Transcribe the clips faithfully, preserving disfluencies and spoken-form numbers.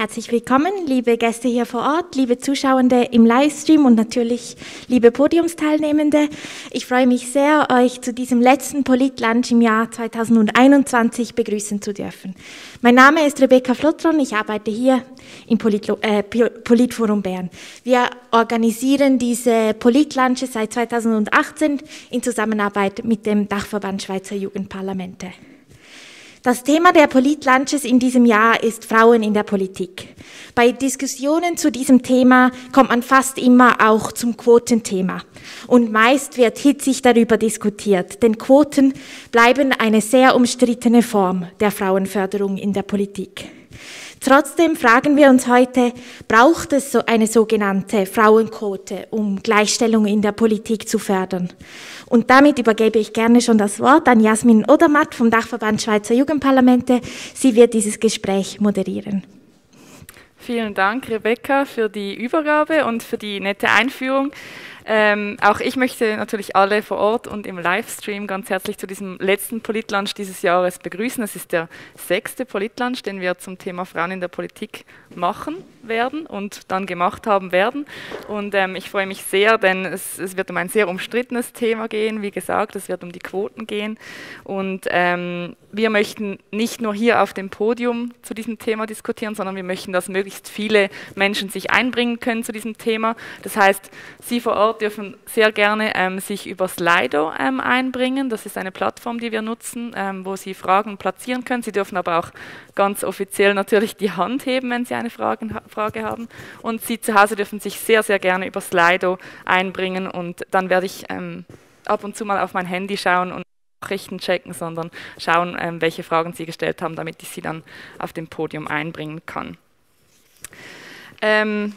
Herzlich willkommen, liebe Gäste hier vor Ort, liebe Zuschauende im Livestream und natürlich liebe Podiumsteilnehmende. Ich freue mich sehr, euch zu diesem letzten Polit-Lunch im Jahr zweitausendeinundzwanzig begrüßen zu dürfen. Mein Name ist Rebecca Flottron, ich arbeite hier im Polit äh, Politforum Bern. Wir organisieren diese Polit-Lunches seit zweitausendachtzehn in Zusammenarbeit mit dem Dachverband Schweizer Jugendparlamente. Das Thema der Polit-Lunches in diesem Jahr ist Frauen in der Politik. Bei Diskussionen zu diesem Thema kommt man fast immer auch zum Quotenthema. Und meist wird hitzig darüber diskutiert, denn Quoten bleiben eine sehr umstrittene Form der Frauenförderung in der Politik. Trotzdem fragen wir uns heute, braucht es so eine sogenannte Frauenquote, um Gleichstellung in der Politik zu fördern? Und damit übergebe ich gerne schon das Wort an Jasmin Odermatt vom Dachverband Schweizer Jugendparlamente. Sie wird dieses Gespräch moderieren. Vielen Dank, Rebecca, für die Übergabe und für die nette Einführung. Ähm, auch ich möchte natürlich alle vor Ort und im Livestream ganz herzlich zu diesem letzten Polit-Lunch dieses Jahres begrüßen. Es ist der sechste Polit-Lunch, den wir zum Thema Frauen in der Politik machen werden und dann gemacht haben werden. Und ähm, ich freue mich sehr, denn es, es wird um ein sehr umstrittenes Thema gehen. Wie gesagt, es wird um die Quoten gehen. Und ähm, wir möchten nicht nur hier auf dem Podium zu diesem Thema diskutieren, sondern wir möchten, dass möglichst viele Menschen sich einbringen können zu diesem Thema. Das heißt, Sie vor Ort dürfen sehr gerne ähm, sich über Slido ähm, einbringen. Das ist eine Plattform, die wir nutzen, ähm, wo Sie Fragen platzieren können. Sie dürfen aber auch ganz offiziell natürlich die Hand heben, wenn Sie eine Frage, Frage haben. Und Sie zu Hause dürfen sich sehr, sehr gerne über Slido einbringen. Und dann werde ich ähm, ab und zu mal auf mein Handy schauen und Nachrichten checken, sondern schauen, ähm, welche Fragen Sie gestellt haben, damit ich sie dann auf dem Podium einbringen kann. Ähm,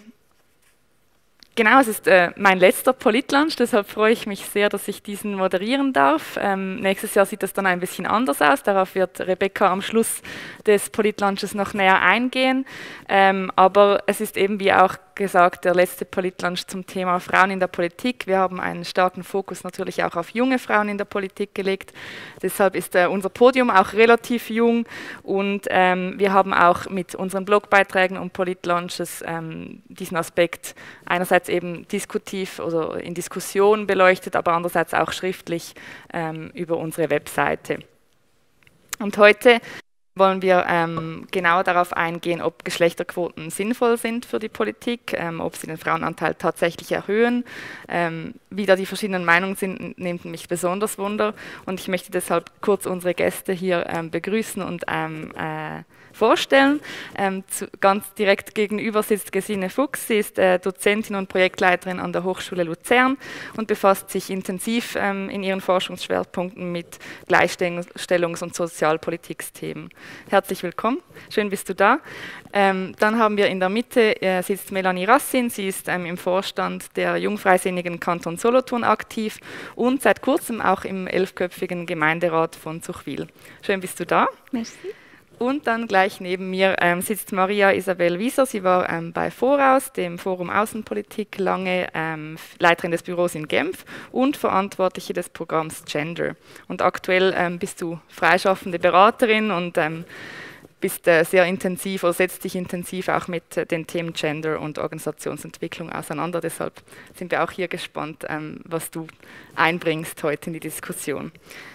Genau, es ist äh, mein letzter Polit-Lunch, deshalb freue ich mich sehr, dass ich diesen moderieren darf. Ähm, nächstes Jahr sieht das dann ein bisschen anders aus, darauf wird Rebecca am Schluss des Polit-Lunches noch näher eingehen. Ähm, aber es ist eben, wie auch gesagt, der letzte Polit-Lunch zum Thema Frauen in der Politik. Wir haben einen starken Fokus natürlich auch auf junge Frauen in der Politik gelegt. Deshalb ist äh, unser Podium auch relativ jung und ähm, wir haben auch mit unseren Blogbeiträgen und Polit-Lunches ähm, diesen Aspekt einerseits eben diskutiv oder in Diskussion beleuchtet, aber andererseits auch schriftlich ähm, über unsere Webseite. Und heute wollen wir ähm, genau darauf eingehen, ob Geschlechterquoten sinnvoll sind für die Politik, ähm, ob sie den Frauenanteil tatsächlich erhöhen. Ähm, wie da die verschiedenen Meinungen sind, nimmt mich besonders Wunder. Und ich möchte deshalb kurz unsere Gäste hier ähm, begrüßen und ähm, äh, vorstellen. Ähm, zu, ganz direkt gegenüber sitzt Gesine Fuchs. Sie ist äh, Dozentin und Projektleiterin an der Hochschule Luzern und befasst sich intensiv ähm, in ihren Forschungsschwerpunkten mit Gleichstellungs- und Sozialpolitiksthemen. Herzlich willkommen, schön bist du da. Ähm, dann haben wir in der Mitte äh, sitzt Melanie Rassin. Sie ist ähm, im Vorstand der Jungfreisinnigen Kanton Solothurn aktiv und seit kurzem auch im elfköpfigen Gemeinderat von Zuchwil. Schön bist du da. Merci. Und dann gleich neben mir ähm, sitzt Maria Isabel Wieser. Sie war ähm, bei Voraus, dem Forum Außenpolitik, lange ähm, Leiterin des Büros in Genf und Verantwortliche des Programms Gender. Und aktuell ähm, bist du freischaffende Beraterin und ähm, bist äh, sehr intensiv oder setzt dich intensiv auch mit äh, den Themen Gender und Organisationsentwicklung auseinander. Deshalb sind wir auch hier gespannt, ähm, was du einbringst heute in die Diskussion.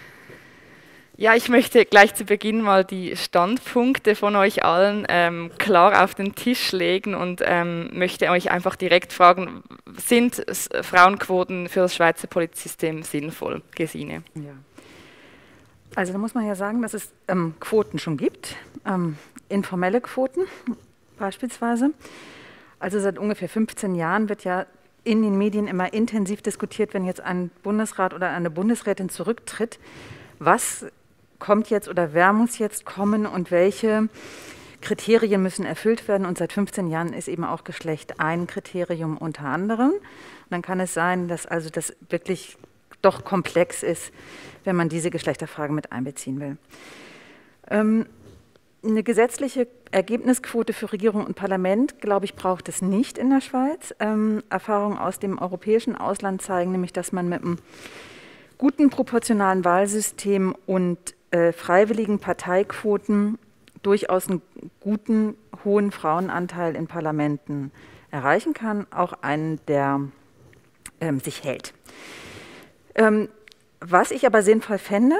Ja, ich möchte gleich zu Beginn mal die Standpunkte von euch allen ähm, klar auf den Tisch legen und ähm, möchte euch einfach direkt fragen, sind Frauenquoten für das Schweizer Politsystem sinnvoll? Gesine. Ja. Also da muss man ja sagen, dass es ähm, Quoten schon gibt, ähm, informelle Quoten beispielsweise. Also seit ungefähr fünfzehn Jahren wird ja in den Medien immer intensiv diskutiert, wenn jetzt ein Bundesrat oder eine Bundesrätin zurücktritt, was kommt jetzt oder wer muss jetzt kommen und welche Kriterien müssen erfüllt werden. Und seit fünfzehn Jahren ist eben auch Geschlecht ein Kriterium unter anderem. Und dann kann es sein, dass also das wirklich doch komplex ist, wenn man diese Geschlechterfrage mit einbeziehen will. Ähm, eine gesetzliche Ergebnisquote für Regierung und Parlament, glaube ich, braucht es nicht in der Schweiz. Ähm, Erfahrungen aus dem europäischen Ausland zeigen nämlich, dass man mit einem guten proportionalen Wahlsystem und äh, freiwilligen Parteiquoten durchaus einen guten, hohen Frauenanteil in Parlamenten erreichen kann, auch einen, der ähm, sich hält. Ähm, was ich aber sinnvoll fände,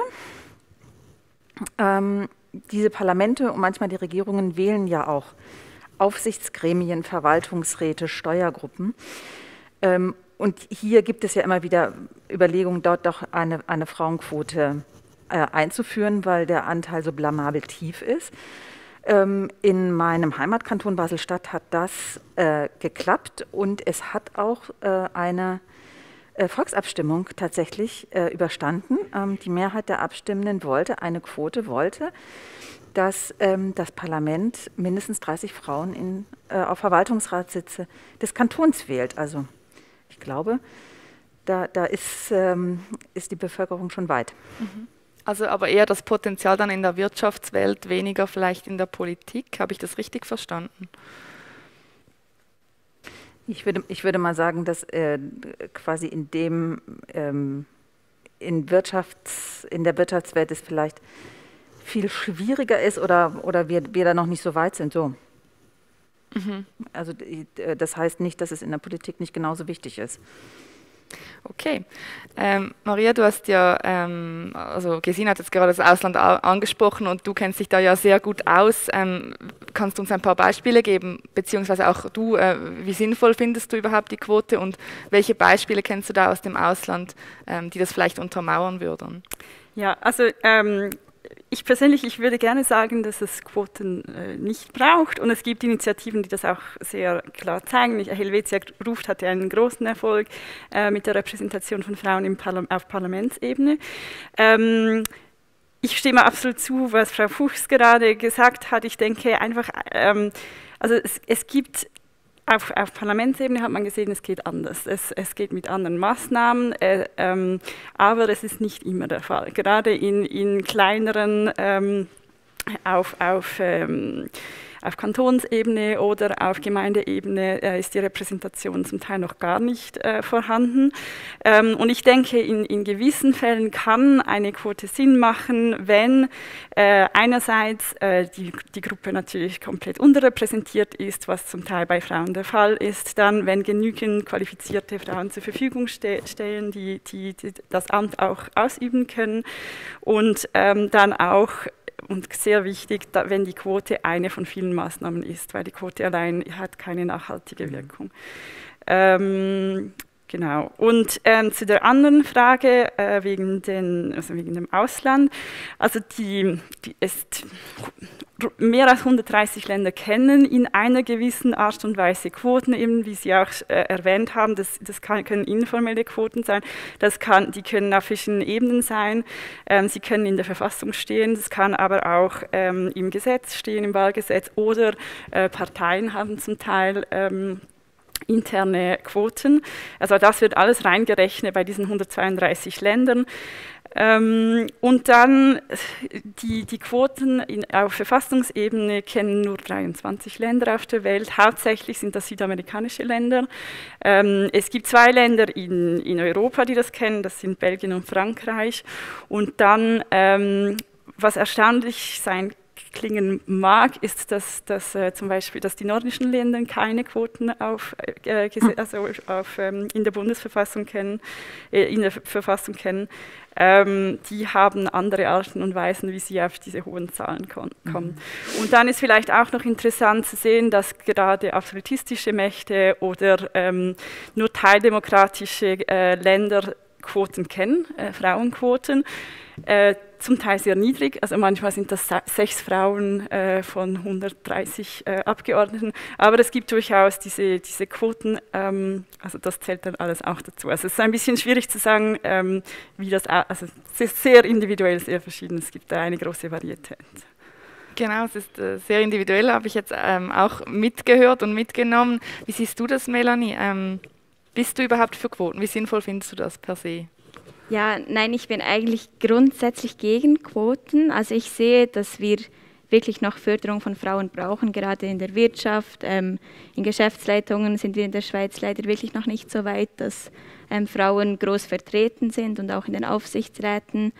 ähm, diese Parlamente und manchmal die Regierungen wählen ja auch Aufsichtsgremien, Verwaltungsräte, Steuergruppen. Ähm, und hier gibt es ja immer wieder Überlegungen, dort doch eine, eine Frauenquote äh, einzuführen, weil der Anteil so blamabel tief ist. Ähm, in meinem Heimatkanton Basel-Stadt hat das äh, geklappt und es hat auch äh, eine äh, Volksabstimmung tatsächlich äh, überstanden. Ähm, die Mehrheit der Abstimmenden wollte, eine Quote wollte, dass ähm, das Parlament mindestens dreißig Frauen in, äh, auf Verwaltungsratssitze des Kantons wählt. Also ich glaube, da, da ist, ähm, ist die Bevölkerung schon weit. Mhm. Also aber eher das Potenzial dann in der Wirtschaftswelt, weniger vielleicht in der Politik. Habe ich das richtig verstanden? Ich würde, ich würde mal sagen, dass äh, quasi in dem ähm, in, Wirtschafts-, in der Wirtschaftswelt es vielleicht viel schwieriger ist oder, oder wir, wir da noch nicht so weit sind. So. Mhm. Also das heißt nicht, dass es in der Politik nicht genauso wichtig ist. Okay. Ähm, Maria, du hast ja, ähm, also Gesine hat jetzt gerade das Ausland angesprochen und du kennst dich da ja sehr gut aus. Ähm, kannst du uns ein paar Beispiele geben, beziehungsweise auch du, äh, wie sinnvoll findest du überhaupt die Quote und welche Beispiele kennst du da aus dem Ausland, ähm, die das vielleicht untermauern würden? Ja, also ähm, ich persönlich, ich würde gerne sagen, dass es Quoten äh, nicht braucht und es gibt Initiativen, die das auch sehr klar zeigen. Helvetia ruft hatte einen großen Erfolg äh, mit der Repräsentation von Frauen im Parla- auf Parlamentsebene. Ähm, ich stimme absolut zu, was Frau Fuchs gerade gesagt hat. Ich denke einfach, ähm, also es, es gibt Auf, auf Parlamentsebene hat man gesehen, es geht anders. Es, es geht mit anderen Maßnahmen, äh, ähm, aber es ist nicht immer der Fall. Gerade in, in kleineren, ähm, auf, auf, ähm, auf Kantonsebene oder auf Gemeindeebene äh, ist die Repräsentation zum Teil noch gar nicht äh, vorhanden. Ähm, und ich denke, in, in gewissen Fällen kann eine Quote Sinn machen, wenn äh, einerseits äh, die, die Gruppe natürlich komplett unterrepräsentiert ist, was zum Teil bei Frauen der Fall ist, dann, wenn genügend qualifizierte Frauen zur Verfügung ste stehen, die, die, die das Amt auch ausüben können und ähm, dann auch und sehr wichtig, da, wenn die Quote eine von vielen Maßnahmen ist, weil die Quote allein hat keine nachhaltige Wirkung. Ähm, genau. Und ähm, zu der anderen Frage äh, wegen, den, also wegen dem Ausland. Also die, die ist, mehr als hundertdreißig Länder kennen in einer gewissen Art und Weise Quoten, eben wie Sie auch äh, erwähnt haben. Das, das kann, können informelle Quoten sein, das kann, die können auf verschiedenen Ebenen sein. Ähm, sie können in der Verfassung stehen, das kann aber auch ähm, im Gesetz stehen, im Wahlgesetz oder äh, Parteien haben zum Teil ähm, interne Quoten. Also das wird alles reingerechnet bei diesen hundertzweiunddreißig Ländern. Ähm, und dann die, die Quoten in, auf Verfassungsebene kennen nur dreiundzwanzig Länder auf der Welt. Hauptsächlich sind das südamerikanische Länder. Ähm, es gibt zwei Länder in, in Europa, die das kennen, das sind Belgien und Frankreich. Und dann, ähm, was erstaunlich sein kann, klingen mag, ist, dass, dass äh, zum Beispiel, dass die nordischen Länder keine Quoten auf, äh, also auf, ähm, in der Bundesverfassung kennen, äh, in der Verfassung kennen. Ähm, die haben andere Arten und Weisen, wie sie auf diese hohen Zahlen kommen. Mhm. Und dann ist vielleicht auch noch interessant zu sehen, dass gerade absolutistische Mächte oder ähm, nur teildemokratische äh, Länder Quoten kennen, äh, Frauenquoten. Äh, zum Teil sehr niedrig, also manchmal sind das sechs Frauen äh, von hundertdreißig äh, Abgeordneten, aber es gibt durchaus diese, diese Quoten, ähm, also das zählt dann alles auch dazu. Also es ist ein bisschen schwierig zu sagen, ähm, wie das, also es ist sehr individuell, sehr verschieden, es gibt da eine große Varietät. Genau, es ist äh, sehr individuell, habe ich jetzt ähm, auch mitgehört und mitgenommen. Wie siehst du das, Melanie? Ähm, bist du überhaupt für Quoten? Wie sinnvoll findest du das per se? Ja, nein, ich bin eigentlich grundsätzlich gegen Quoten. Also ich sehe, dass wir wirklich noch Förderung von Frauen brauchen, gerade in der Wirtschaft. Ähm, in Geschäftsleitungen sind wir in der Schweiz leider wirklich noch nicht so weit, dass ähm, Frauen groß vertreten sind und auch in den Aufsichtsräten.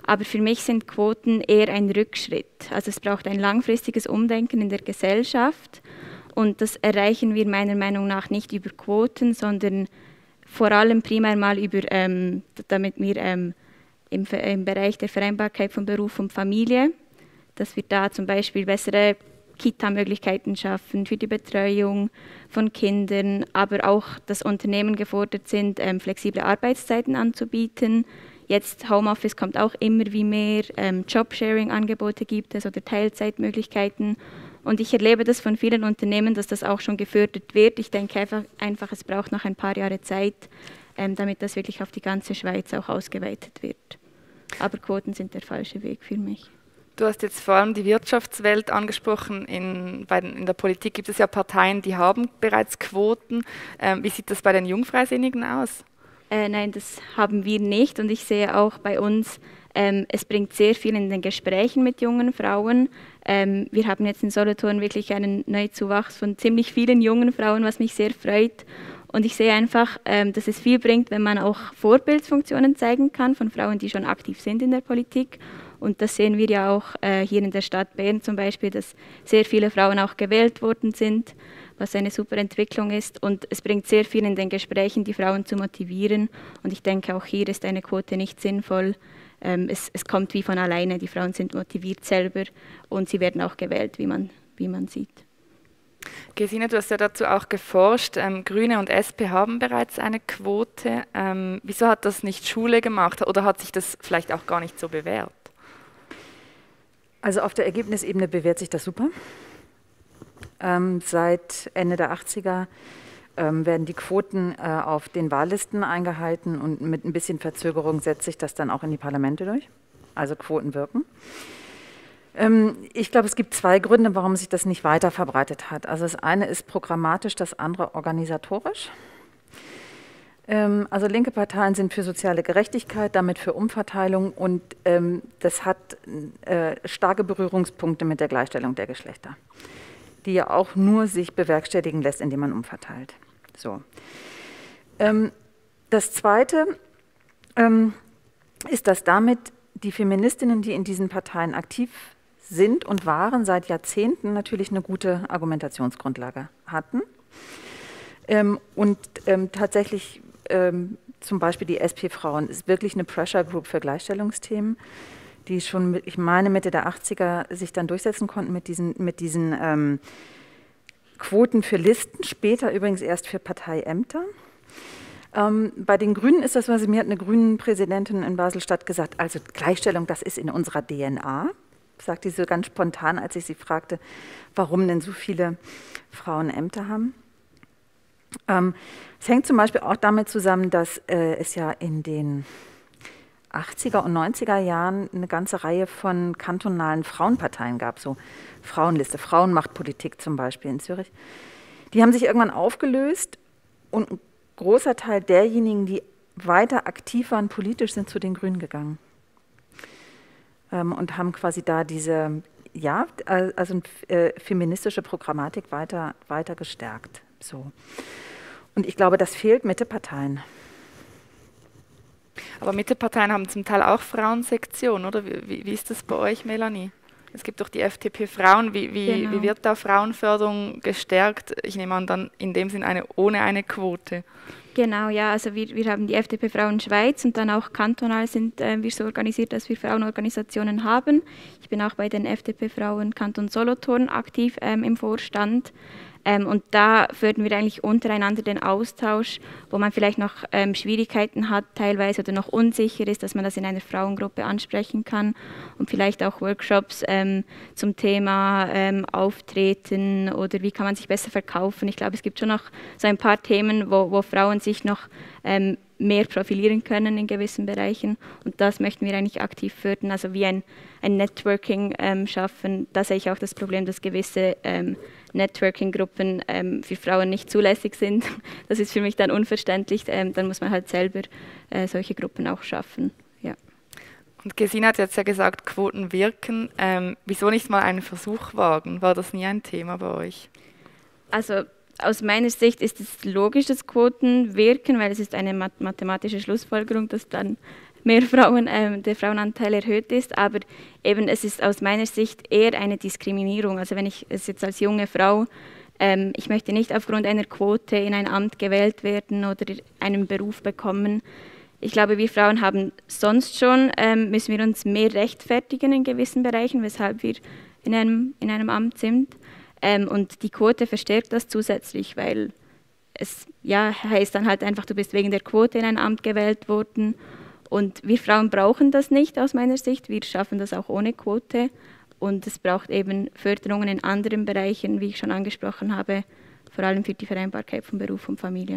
Aber für mich sind Quoten eher ein Rückschritt. Also es braucht ein langfristiges Umdenken in der Gesellschaft. Und das erreichen wir meiner Meinung nach nicht über Quoten, sondern vor allem primär mal über, ähm, damit wir ähm, im, im Bereich der Vereinbarkeit von Beruf und Familie, dass wir da zum Beispiel bessere Kita-Möglichkeiten schaffen für die Betreuung von Kindern, aber auch, dass Unternehmen gefordert sind, ähm, flexible Arbeitszeiten anzubieten. Jetzt Homeoffice kommt auch immer wie mehr, ähm, Jobsharing-Angebote gibt es oder Teilzeitmöglichkeiten. Und ich erlebe das von vielen Unternehmen, dass das auch schon gefördert wird. Ich denke einfach, einfach es braucht noch ein paar Jahre Zeit, ähm, damit das wirklich auf die ganze Schweiz auch ausgeweitet wird. Aber Quoten sind der falsche Weg für mich. Du hast jetzt vor allem die Wirtschaftswelt angesprochen. In, bei den, in der Politik gibt es ja Parteien, die haben bereits Quoten. Ähm, wie sieht das bei den Jungfreisinnigen aus? Äh, nein, das haben wir nicht. Und ich sehe auch bei uns, ähm, es bringt sehr viel in den Gesprächen mit jungen Frauen. Ähm, wir haben jetzt in Solothurn wirklich einen Neuzuwachs von ziemlich vielen jungen Frauen, was mich sehr freut. Und ich sehe einfach, ähm, dass es viel bringt, wenn man auch Vorbildfunktionen zeigen kann von Frauen, die schon aktiv sind in der Politik. Und das sehen wir ja auch äh, hier in der Stadt Bern zum Beispiel, dass sehr viele Frauen auch gewählt worden sind, was eine super Entwicklung ist. Und es bringt sehr viel in den Gesprächen, die Frauen zu motivieren. Und ich denke, auch hier ist eine Quote nicht sinnvoll. Ähm, es, es kommt wie von alleine, die Frauen sind motiviert selber und sie werden auch gewählt, wie man, wie man sieht. Gesine, du hast ja dazu auch geforscht. Ähm, Grüne und S P haben bereits eine Quote. Ähm, wieso hat das nicht Schule gemacht oder hat sich das vielleicht auch gar nicht so bewährt? Also auf der Ergebnisebene bewährt sich das super. Ähm, seit Ende der achtziger ähm, werden die Quoten äh, auf den Wahllisten eingehalten und mit ein bisschen Verzögerung setzt sich das dann auch in die Parlamente durch. Also Quoten wirken. Ähm, ich glaube, es gibt zwei Gründe, warum sich das nicht weiter verbreitet hat. Also das eine ist programmatisch, das andere organisatorisch. Also linke Parteien sind für soziale Gerechtigkeit, damit für Umverteilung und ähm, das hat äh, starke Berührungspunkte mit der Gleichstellung der Geschlechter, die ja auch nur sich bewerkstelligen lässt, indem man umverteilt. So. Ähm, das Zweite ähm, ist, dass damit die Feministinnen, die in diesen Parteien aktiv sind und waren, seit Jahrzehnten natürlich eine gute Argumentationsgrundlage hatten ähm, und ähm, tatsächlich Ähm, zum Beispiel die S P-Frauen ist wirklich eine Pressure Group für Gleichstellungsthemen, die schon, ich meine, Mitte der achtziger sich dann durchsetzen konnten mit diesen, mit diesen ähm, Quoten für Listen, später übrigens erst für Parteiämter. Ähm, bei den Grünen ist das, was mir hat eine Grünen-Präsidentin in Basel-Stadt gesagt, also Gleichstellung, das ist in unserer D N A, sagte sie so ganz spontan, als ich sie fragte, warum denn so viele Frauen Ämter haben. Ähm, es hängt zum Beispiel auch damit zusammen, dass äh, es ja in den achtziger und neunziger Jahren eine ganze Reihe von kantonalen Frauenparteien gab, so Frauenliste, Frauenmachtpolitik zum Beispiel in Zürich. Die haben sich irgendwann aufgelöst und ein großer Teil derjenigen, die weiter aktiv waren politisch, sind zu den Grünen gegangen ähm, und haben quasi da diese, ja, also äh, feministische Programmatik weiter, weiter gestärkt. So. Und ich glaube, das fehlt Mitteparteien. Aber Mitteparteien haben zum Teil auch Frauensektionen, oder? Wie, wie ist das bei euch, Melanie? Es gibt doch die F D P Frauen. Wie, wie, genau. Wie wird da Frauenförderung gestärkt? Ich nehme an, dann in dem Sinn eine, ohne eine Quote. Genau, ja, also wir, wir haben die F D P Frauen Schweiz und dann auch kantonal sind äh, wir so organisiert, dass wir Frauenorganisationen haben. Ich bin auch bei den F D P Frauen Kanton Solothurn aktiv ähm, im Vorstand. Ähm, und da fördern wir eigentlich untereinander den Austausch, wo man vielleicht noch ähm, Schwierigkeiten hat teilweise oder noch unsicher ist, dass man das in einer Frauengruppe ansprechen kann und vielleicht auch Workshops ähm, zum Thema ähm, Auftreten oder wie kann man sich besser verkaufen. Ich glaube, es gibt schon noch so ein paar Themen, wo, wo Frauen sich noch ähm, mehr profilieren können in gewissen Bereichen und das möchten wir eigentlich aktiv fördern, also wie ein, ein Networking ähm, schaffen. Da sehe ich auch das Problem, dass gewisse ähm, Networking-Gruppen ähm, für Frauen nicht zulässig sind. Das ist für mich dann unverständlich. Ähm, dann muss man halt selber äh, solche Gruppen auch schaffen. Ja. Und Gesine hat jetzt ja gesagt, Quoten wirken. Ähm, wieso nicht mal einen Versuch wagen? War das nie ein Thema bei euch? Also aus meiner Sicht ist es logisch, dass Quoten wirken, weil es ist eine mathematische Schlussfolgerung, dass dann mehr Frauen, ähm, der Frauenanteil erhöht ist, aber eben es ist aus meiner Sicht eher eine Diskriminierung. Also wenn ich es jetzt als junge Frau, ähm, ich möchte nicht aufgrund einer Quote in ein Amt gewählt werden oder einen Beruf bekommen. Ich glaube, wir Frauen haben sonst schon, ähm, müssen wir uns mehr rechtfertigen in gewissen Bereichen, weshalb wir in einem, in einem Amt sind. Ähm, und die Quote verstärkt das zusätzlich, weil es ja, heißt dann halt einfach, du bist wegen der Quote in ein Amt gewählt worden. Und wir Frauen brauchen das nicht aus meiner Sicht. Wir schaffen das auch ohne Quote. Und es braucht eben Förderungen in anderen Bereichen, wie ich schon angesprochen habe, vor allem für die Vereinbarkeit von Beruf und Familie.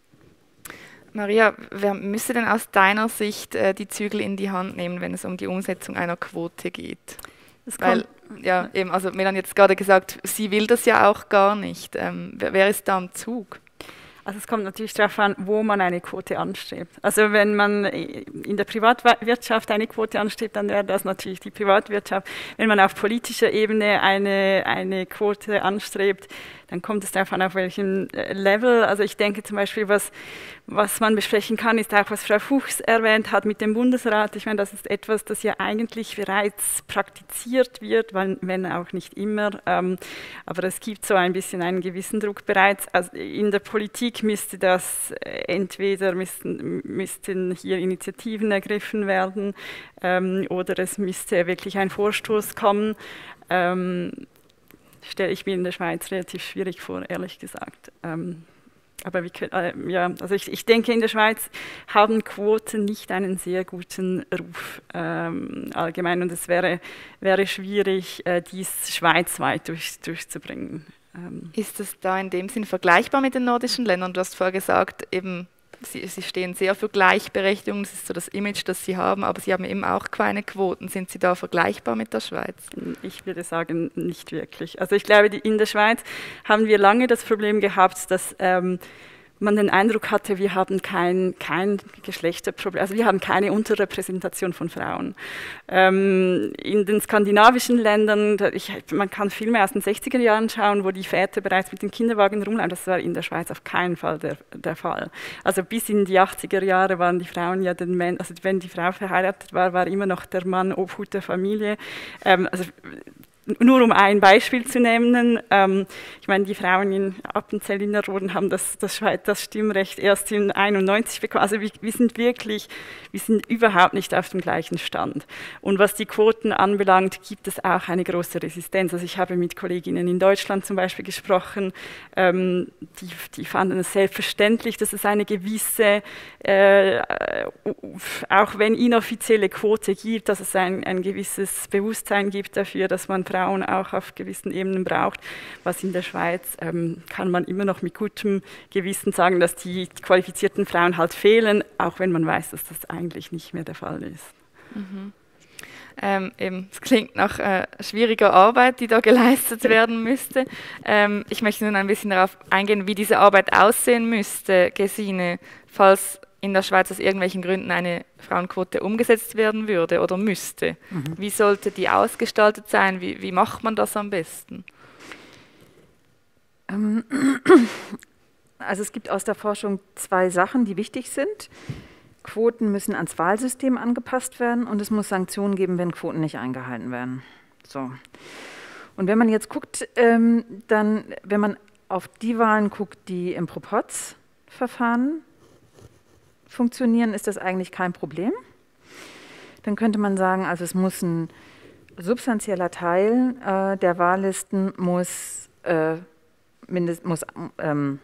Maria, wer müsste denn aus deiner Sicht äh, die Zügel in die Hand nehmen, wenn es um die Umsetzung einer Quote geht? Das Weil, ja, eben, also Melanie hat jetzt gerade gesagt, sie will das ja auch gar nicht. Ähm, wer, wer ist da am Zug? Also es kommt natürlich darauf an, wo man eine Quote anstrebt. Also wenn man in der Privatwirtschaft eine Quote anstrebt, dann wäre das natürlich die Privatwirtschaft. Wenn man auf politischer Ebene eine, eine Quote anstrebt, dann kommt es darauf an, auf welchem Level. Also ich denke zum Beispiel, was, was man besprechen kann, ist auch, was Frau Fuchs erwähnt hat mit dem Bundesrat. Ich meine, das ist etwas, das ja eigentlich bereits praktiziert wird, wenn auch nicht immer. Ähm, aber es gibt so ein bisschen einen gewissen Druck bereits. Also in der Politik müsste das entweder müssten, müssten hier Initiativen ergriffen werden ähm, oder es müsste wirklich ein Vorstoß kommen. Ähm, stelle ich mir in der Schweiz relativ schwierig vor, ehrlich gesagt. Ähm, aber wir können, äh, ja, also ich, ich denke, in der Schweiz haben Quoten nicht einen sehr guten Ruf ähm, allgemein und es wäre, wäre schwierig, äh, dies schweizweit durch, durchzubringen. Ähm. Ist es da in dem Sinn vergleichbar mit den nordischen Ländern? Du hast vorher gesagt, eben Sie, sie stehen sehr für Gleichberechtigung, das ist so das Image, das Sie haben, aber Sie haben eben auch keine Quoten. Sind Sie da vergleichbar mit der Schweiz? Ich würde sagen, nicht wirklich. Also ich glaube, in der Schweiz haben wir lange das Problem gehabt, dass ähm, man den Eindruck hatte, wir haben kein, kein Geschlechterproblem, also wir haben keine Unterrepräsentation von Frauen. Ähm, in den skandinavischen Ländern, ich, man kann Filme aus den sechziger Jahren schauen, wo die Väter bereits mit den Kinderwagen rumlaufen, das war in der Schweiz auf keinen Fall der, der Fall. Also bis in die achtziger Jahre waren die Frauen ja den Männern, also wenn die Frau verheiratet war, war immer noch der Mann Obhut der Familie. Ähm, also Nur um ein Beispiel zu nennen, ähm, ich meine, die Frauen in Appenzell Innerrhoden haben das, das, das Stimmrecht erst in einundneunzig bekommen. Also wir, wir sind wirklich, wir sind überhaupt nicht auf dem gleichen Stand. Und was die Quoten anbelangt, gibt es auch eine große Resistenz. Also ich habe mit Kolleginnen in Deutschland zum Beispiel gesprochen, ähm, die, die fanden es selbstverständlich, dass es eine gewisse, äh, auch wenn inoffizielle Quote gibt, dass es ein, ein gewisses Bewusstsein gibt dafür, dass man Frauen auch auf gewissen Ebenen braucht. Was in der Schweiz ähm, kann man immer noch mit gutem Gewissen sagen, dass die qualifizierten Frauen halt fehlen, auch wenn man weiß, dass das eigentlich nicht mehr der Fall ist. Mhm. Ähm, eben, es klingt nach äh, schwieriger Arbeit, die da geleistet werden müsste. Ähm, ich möchte nun ein bisschen darauf eingehen, wie diese Arbeit aussehen müsste, Gesine, falls in der Schweiz aus irgendwelchen Gründen eine Frauenquote umgesetzt werden würde oder müsste. Mhm. Wie sollte die ausgestaltet sein? Wie, wie macht man das am besten? Also es gibt aus der Forschung zwei Sachen, die wichtig sind. Quoten müssen ans Wahlsystem angepasst werden und es muss Sanktionen geben, wenn Quoten nicht eingehalten werden. So. Und wenn man jetzt guckt, ähm, dann, wenn man auf die Wahlen guckt, die im Proporzverfahren funktionieren, ist das eigentlich kein Problem. Dann könnte man sagen, also es muss ein substanzieller Teil äh, der Wahllisten muss, äh, mindest, muss, ähm,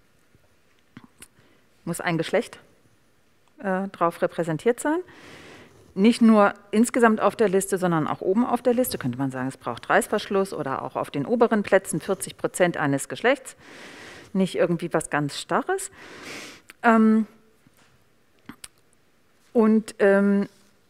muss ein Geschlecht äh, drauf repräsentiert sein. Nicht nur insgesamt auf der Liste, sondern auch oben auf der Liste. Könnte man sagen, es braucht Reißverschluss oder auch auf den oberen Plätzen vierzig Prozent eines Geschlechts. Nicht irgendwie was ganz Starres. Ähm, Und ähm,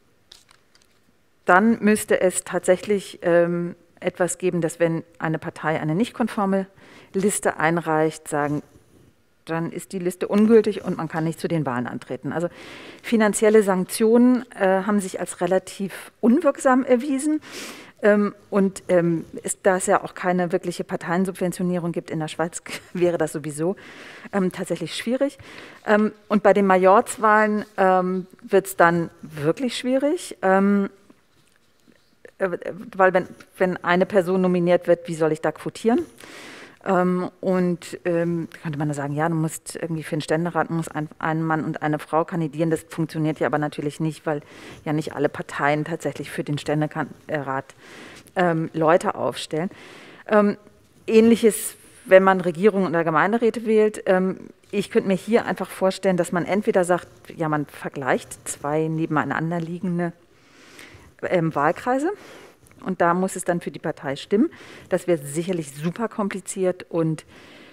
dann müsste es tatsächlich ähm, etwas geben, dass wenn eine Partei eine nicht konforme Liste einreicht, sagen, dann ist die Liste ungültig und man kann nicht zu den Wahlen antreten. Also finanzielle Sanktionen äh, haben sich als relativ unwirksam erwiesen. Ähm, und ähm, ist, da es ja auch keine wirkliche Parteiensubventionierung gibt, in der Schweiz wäre das sowieso ähm, tatsächlich schwierig. Ähm, und bei den Majorzwahlen ähm, wird es dann wirklich schwierig, ähm, äh, weil wenn, wenn eine Person nominiert wird, wie soll ich da quotieren? Ähm, und ähm, könnte man da sagen, ja, du musst irgendwie für den Ständerat muss ein, ein Mann und eine Frau kandidieren. Das funktioniert ja aber natürlich nicht, weil ja nicht alle Parteien tatsächlich für den Ständerat ähm, Leute aufstellen. Ähm, Ähnliches, wenn man Regierungen oder Gemeinderäte wählt. Ähm, ich könnte mir hier einfach vorstellen, dass man entweder sagt, ja, man vergleicht zwei nebeneinander liegende ähm, Wahlkreise. Und da muss es dann für die Partei stimmen. Das wäre sicherlich super kompliziert und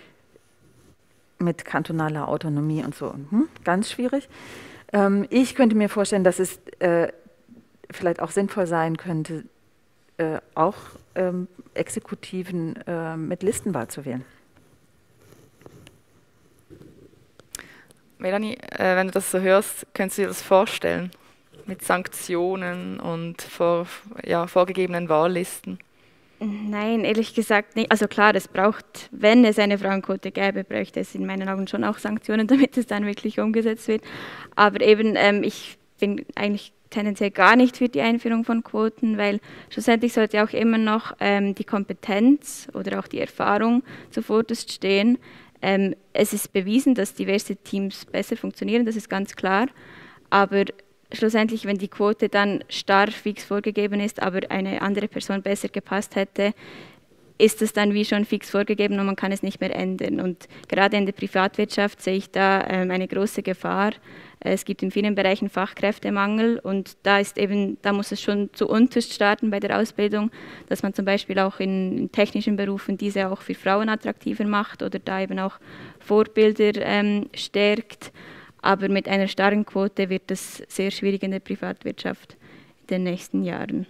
mit kantonaler Autonomie und so hm, ganz schwierig. Ähm, ich könnte mir vorstellen, dass es äh, vielleicht auch sinnvoll sein könnte, äh, auch ähm, Exekutiven äh, mit Listenwahl zu wählen. Melanie, äh, wenn du das so hörst, könntest du dir das vorstellen? Mit Sanktionen und vor, ja, vorgegebenen Wahllisten? Nein, ehrlich gesagt nicht. Also klar, es braucht, wenn es eine Frauenquote gäbe, bräuchte es in meinen Augen schon auch Sanktionen, damit es dann wirklich umgesetzt wird. Aber eben, ähm, ich bin eigentlich tendenziell gar nicht für die Einführung von Quoten, weil schlussendlich sollte auch immer noch ähm, die Kompetenz oder auch die Erfahrung zuvorderst stehen. Ähm, es ist bewiesen, dass diverse Teams besser funktionieren, das ist ganz klar. Aber schlussendlich, wenn die Quote dann starr fix vorgegeben ist, aber eine andere Person besser gepasst hätte, ist es dann wie schon fix vorgegeben und man kann es nicht mehr ändern. Und gerade in der Privatwirtschaft sehe ich da ähm, eine große Gefahr. Es gibt in vielen Bereichen Fachkräftemangel und da ist eben, da muss es schon zu unterst starten bei der Ausbildung, dass man zum Beispiel auch in technischen Berufen diese auch für Frauen attraktiver macht oder da eben auch Vorbilder ähm, stärkt. Aber mit einer starren Quote wird es sehr schwierig in der Privatwirtschaft in den nächsten Jahren.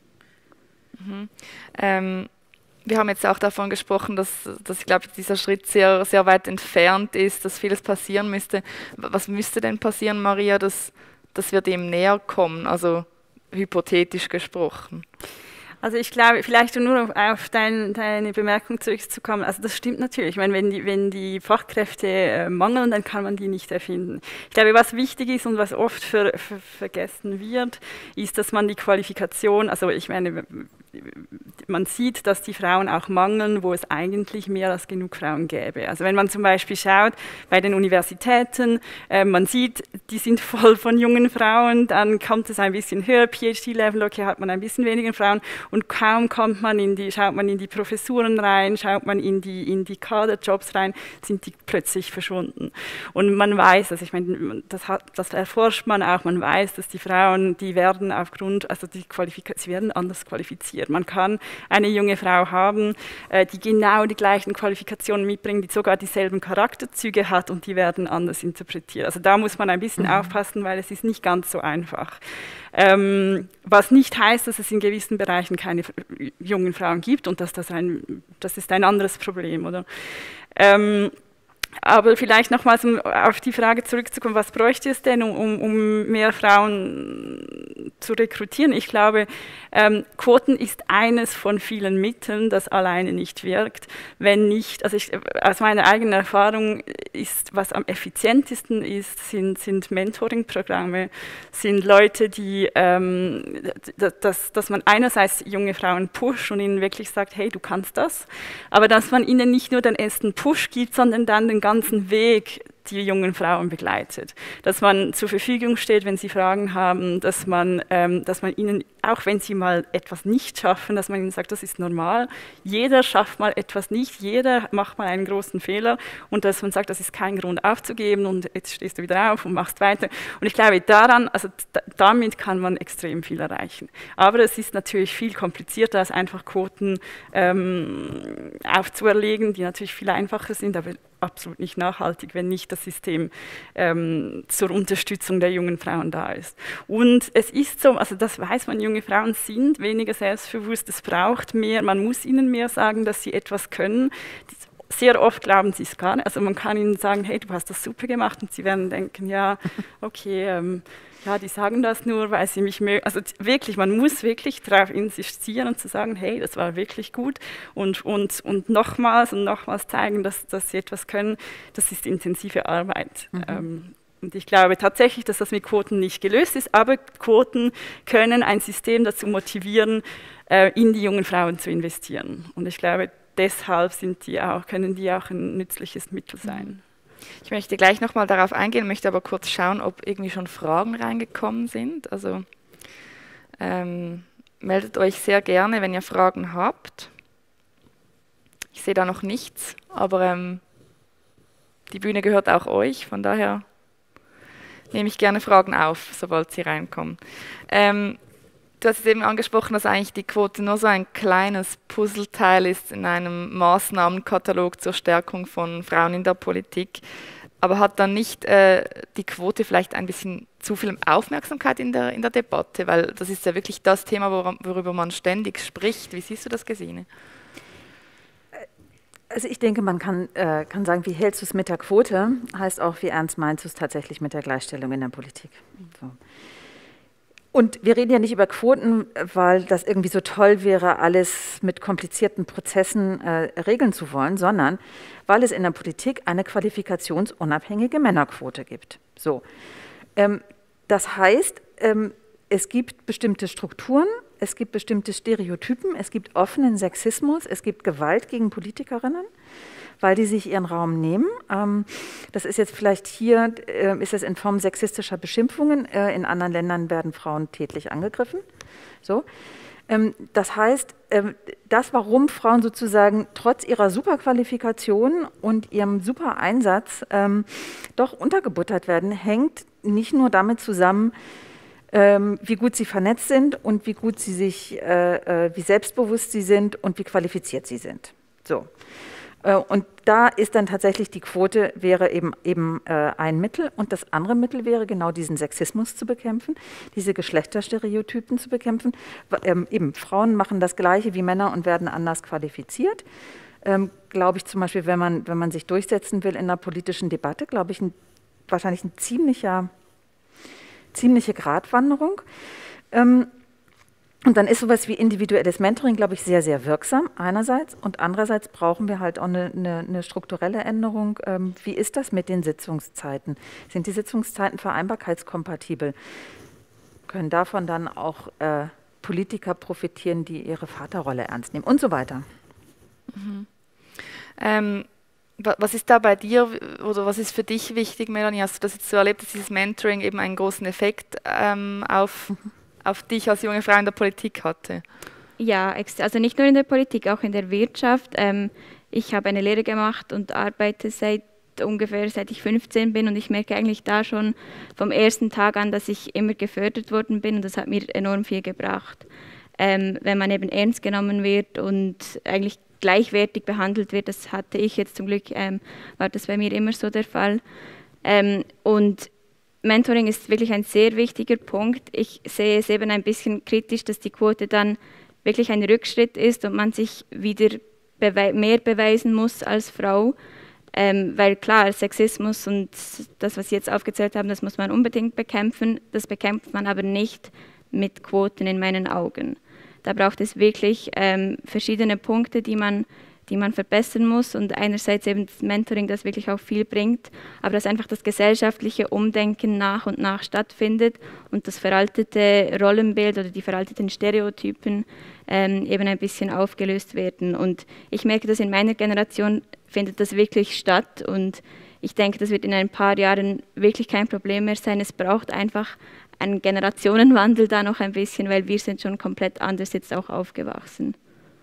Mhm. Ähm, wir haben jetzt auch davon gesprochen, dass, dass ich glaube, dieser Schritt sehr, sehr weit entfernt ist, dass vieles passieren müsste. Was müsste denn passieren, Maria, dass, dass wir dem näher kommen, also hypothetisch gesprochen? Also ich glaube, vielleicht um nur auf dein, deine Bemerkung zurückzukommen, also das stimmt natürlich. Ich meine, wenn die, wenn die Fachkräfte äh, mangeln, dann kann man die nicht erfinden. Ich glaube, was wichtig ist und was oft ver, ver, vergessen wird, ist, dass man die Qualifikation, also ich meine, man sieht, dass die Frauen auch mangeln, wo es eigentlich mehr als genug Frauen gäbe. Also wenn man zum Beispiel schaut bei den Universitäten, äh, man sieht, die sind voll von jungen Frauen, dann kommt es ein bisschen höher, PhD-Level, okay, hat man ein bisschen weniger Frauen und kaum kommt man in die, schaut man in die Professuren rein, schaut man in die, in die Kaderjobs rein, sind die plötzlich verschwunden. Und man weiß, also ich meine, das, hat, das erforscht man auch, man weiß, dass die Frauen, die werden aufgrund, also die Qualifika- sie werden anders qualifiziert. Man kann eine junge Frau haben, äh, die genau die gleichen Qualifikationen mitbringt, die sogar dieselben Charakterzüge hat und die werden anders interpretiert. Also da muss man ein bisschen mhm. aufpassen, weil es ist nicht ganz so einfach. Ähm, was nicht heißt, dass es in gewissen Bereichen keine jungen Frauen gibt und dass das ein, das ist ein anderes Problem, oder? Ähm, Aber vielleicht nochmals, um auf die Frage zurückzukommen, was bräuchte es denn, um, um mehr Frauen zu rekrutieren? Ich glaube, ähm, Quoten ist eines von vielen Mitteln, das alleine nicht wirkt. Wenn nicht, also ich, aus meiner eigenen Erfahrung ist, was am effizientesten ist, sind, sind Mentoring-Programme, sind Leute, die, ähm, dass, dass man einerseits junge Frauen pusht und ihnen wirklich sagt, hey, du kannst das, aber dass man ihnen nicht nur den ersten Push gibt, sondern dann den ganzen Weg die jungen Frauen begleitet. Dass man zur Verfügung steht, wenn sie Fragen haben, dass man, ähm, dass man ihnen, auch wenn sie mal etwas nicht schaffen, dass man ihnen sagt, das ist normal, jeder schafft mal etwas nicht, jeder macht mal einen großen Fehler und dass man sagt, das ist kein Grund aufzugeben und jetzt stehst du wieder auf und machst weiter. Und ich glaube, daran, also damit kann man extrem viel erreichen. Aber es ist natürlich viel komplizierter, als einfach Quoten ähm, aufzuerlegen, die natürlich viel einfacher sind, aber absolut nicht nachhaltig, wenn nicht das System ähm, zur Unterstützung der jungen Frauen da ist. Und es ist so, also das weiß man, junge Frauen sind weniger selbstbewusst, es braucht mehr, man muss ihnen mehr sagen, dass sie etwas können. Sehr oft glauben sie es gar nicht, also man kann ihnen sagen, hey, du hast das super gemacht und sie werden denken, ja, okay, ähm, ja, die sagen das nur, weil sie mich mögen. Also wirklich, man muss wirklich darauf insistieren und zu sagen, hey, das war wirklich gut und, und, und nochmals und nochmals zeigen, dass, dass sie etwas können. Das ist intensive Arbeit. Mhm. Ähm, und ich glaube tatsächlich, dass das mit Quoten nicht gelöst ist, aber Quoten können ein System dazu motivieren, äh, in die jungen Frauen zu investieren. Und ich glaube, deshalb sind die auch, können die auch ein nützliches Mittel sein. Ich möchte gleich nochmal darauf eingehen, möchte aber kurz schauen, ob irgendwie schon Fragen reingekommen sind. Also ähm, meldet euch sehr gerne, wenn ihr Fragen habt. Ich sehe da noch nichts, aber ähm, die Bühne gehört auch euch, von daher nehme ich gerne Fragen auf, sobald sie reinkommen. Ähm, Du hast es eben angesprochen, dass eigentlich die Quote nur so ein kleines Puzzleteil ist in einem Maßnahmenkatalog zur Stärkung von Frauen in der Politik. Aber hat dann nicht äh, die Quote vielleicht ein bisschen zu viel Aufmerksamkeit in der, in der Debatte? Weil das ist ja wirklich das Thema, wor worüber man ständig spricht. Wie siehst du das, Gesine? Also ich denke, man kann, äh, kann sagen, wie hältst du es mit der Quote, heißt auch, wie ernst meinst du es tatsächlich mit der Gleichstellung in der Politik. So. Und wir reden ja nicht über Quoten, weil das irgendwie so toll wäre, alles mit komplizierten Prozessen äh, regeln zu wollen, sondern weil es in der Politik eine qualifikationsunabhängige Männerquote gibt. So. Ähm, das heißt, ähm, es gibt bestimmte Strukturen, es gibt bestimmte Stereotypen, es gibt offenen Sexismus, es gibt Gewalt gegen Politikerinnen, weil die sich ihren Raum nehmen. Ähm, das ist jetzt vielleicht hier, äh, ist es in Form sexistischer Beschimpfungen. Äh, in anderen Ländern werden Frauen tätlich angegriffen. So. Ähm, das heißt, äh, das, warum Frauen sozusagen trotz ihrer Superqualifikation und ihrem super Einsatz ähm, doch untergebuttert werden, hängt nicht nur damit zusammen, ähm, wie gut sie vernetzt sind und wie gut sie sich, äh, äh, wie selbstbewusst sie sind und wie qualifiziert sie sind. So. Und da ist dann tatsächlich die Quote, wäre eben, eben äh, ein Mittel. Und das andere Mittel wäre, genau diesen Sexismus zu bekämpfen, diese Geschlechterstereotypen zu bekämpfen. Ähm, eben, Frauen machen das Gleiche wie Männer und werden anders qualifiziert. Ähm, glaube ich zum Beispiel, wenn man, wenn man sich durchsetzen will in einer politischen Debatte, glaube ich, ein, wahrscheinlich eine ziemlicher, ziemliche Gratwanderung. Ähm, Und dann ist sowas wie individuelles Mentoring, glaube ich, sehr, sehr wirksam einerseits. Und andererseits brauchen wir halt auch eine, eine, eine strukturelle Änderung. Ähm, wie ist das mit den Sitzungszeiten? Sind die Sitzungszeiten vereinbarkeitskompatibel? Können davon dann auch äh, Politiker profitieren, die ihre Vaterrolle ernst nehmen und so weiter? Mhm. Ähm, was ist da bei dir oder was ist für dich wichtig, Melanie? Hast du das jetzt so erlebt, dass dieses Mentoring eben einen großen Effekt ähm, auf... Mhm. auf dich als junge Frau in der Politik hatte? Ja, also nicht nur in der Politik, auch in der Wirtschaft. Ähm, ich habe eine Lehre gemacht und arbeite seit ungefähr, seit ich fünfzehn bin und ich merke eigentlich da schon vom ersten Tag an, dass ich immer gefördert worden bin und das hat mir enorm viel gebracht. Ähm, wenn man eben ernst genommen wird und eigentlich gleichwertig behandelt wird, das hatte ich jetzt zum Glück, ähm, war das bei mir immer so der Fall. Ähm, und Mentoring ist wirklich ein sehr wichtiger Punkt. Ich sehe es eben ein bisschen kritisch, dass die Quote dann wirklich ein Rückschritt ist und man sich wieder bewe- mehr beweisen muss als Frau. Ähm, weil klar, Sexismus und das, was Sie jetzt aufgezählt haben, das muss man unbedingt bekämpfen. Das bekämpft man aber nicht mit Quoten in meinen Augen. Da braucht es wirklich ähm, verschiedene Punkte, die man die man verbessern muss und einerseits eben das Mentoring, das wirklich auch viel bringt, aber dass einfach das gesellschaftliche Umdenken nach und nach stattfindet und das veraltete Rollenbild oder die veralteten Stereotypen ähm, eben ein bisschen aufgelöst werden. Und ich merke, dass in meiner Generation findet das wirklich statt und ich denke, das wird in ein paar Jahren wirklich kein Problem mehr sein. Es braucht einfach einen Generationenwandel da noch ein bisschen, weil wir sind schon komplett anders jetzt auch aufgewachsen.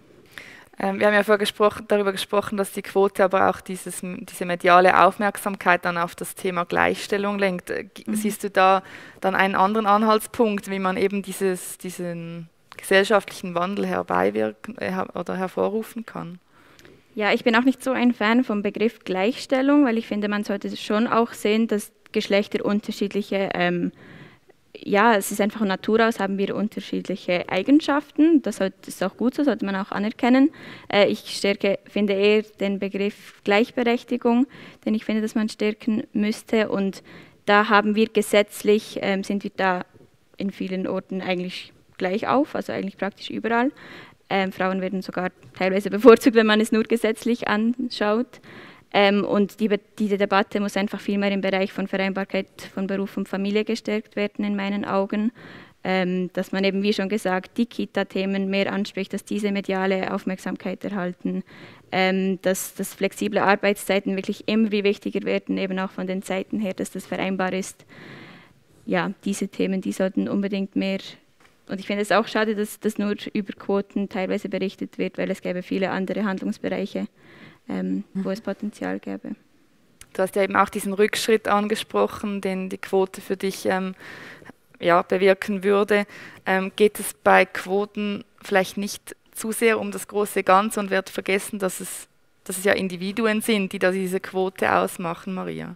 Wir haben ja vorher gesprochen, darüber gesprochen, dass die Quote aber auch dieses, diese mediale Aufmerksamkeit dann auf das Thema Gleichstellung lenkt. Mhm. Siehst du da dann einen anderen Anhaltspunkt, wie man eben dieses, diesen gesellschaftlichen Wandel herbeiwirken oder hervorrufen kann? Ja, ich bin auch nicht so ein Fan vom Begriff Gleichstellung, weil ich finde, man sollte schon auch sehen, dass Geschlechter unterschiedliche ähm, ja, es ist einfach von Natur aus, haben wir unterschiedliche Eigenschaften. Das ist auch gut so, sollte man auch anerkennen. Äh, ich stärke, finde eher den Begriff Gleichberechtigung, den ich finde, dass man stärken müsste. Und da haben wir gesetzlich, ähm, sind wir da in vielen Orten eigentlich gleich auf, also eigentlich praktisch überall. Ähm, Frauen werden sogar teilweise bevorzugt, wenn man es nur gesetzlich anschaut. Ähm, und die, diese Debatte muss einfach viel mehr im Bereich von Vereinbarkeit von Beruf und Familie gestärkt werden, in meinen Augen. Ähm, dass man eben, wie schon gesagt, die Kita-Themen mehr anspricht, dass diese mediale Aufmerksamkeit erhalten, ähm, dass, dass flexible Arbeitszeiten wirklich immer wichtiger werden, eben auch von den Zeiten her, dass das vereinbar ist. Ja, diese Themen, die sollten unbedingt mehr, und ich finde es auch schade, dass das nur über Quoten teilweise berichtet wird, weil es gäbe viele andere Handlungsbereiche, ähm, wo es Potenzial gäbe. Du hast ja eben auch diesen Rückschritt angesprochen, den die Quote für dich ähm, ja, bewirken würde. Ähm, geht es bei Quoten vielleicht nicht zu sehr um das große Ganze und wird vergessen, dass es, dass es ja Individuen sind, die da diese Quote ausmachen, Maria?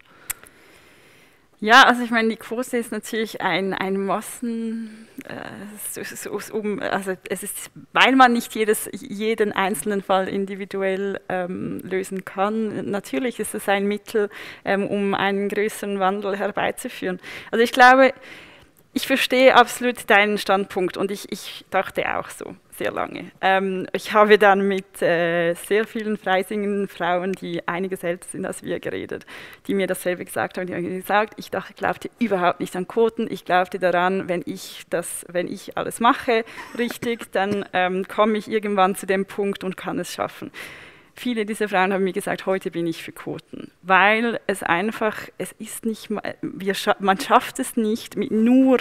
Ja, also ich meine, die Quote ist natürlich ein, ein Massen, äh, so, so, um, also es ist, weil man nicht jedes, jeden einzelnen Fall individuell ähm, lösen kann, natürlich ist es ein Mittel, ähm, um einen größeren Wandel herbeizuführen. Also ich glaube, ich verstehe absolut deinen Standpunkt und ich, ich dachte auch so sehr lange. Ähm, ich habe dann mit äh, sehr vielen freisingenden Frauen, die einiges älter sind als wir, geredet, die mir dasselbe gesagt haben. Die haben gesagt, ich dachte, glaubte überhaupt nicht an Quoten. Ich glaubte daran, wenn ich, das, wenn ich alles mache richtig, dann ähm, komme ich irgendwann zu dem Punkt und kann es schaffen. Viele dieser Frauen haben mir gesagt, heute bin ich für Quoten, weil es einfach, es ist nicht, wir, man schafft es nicht mit nur,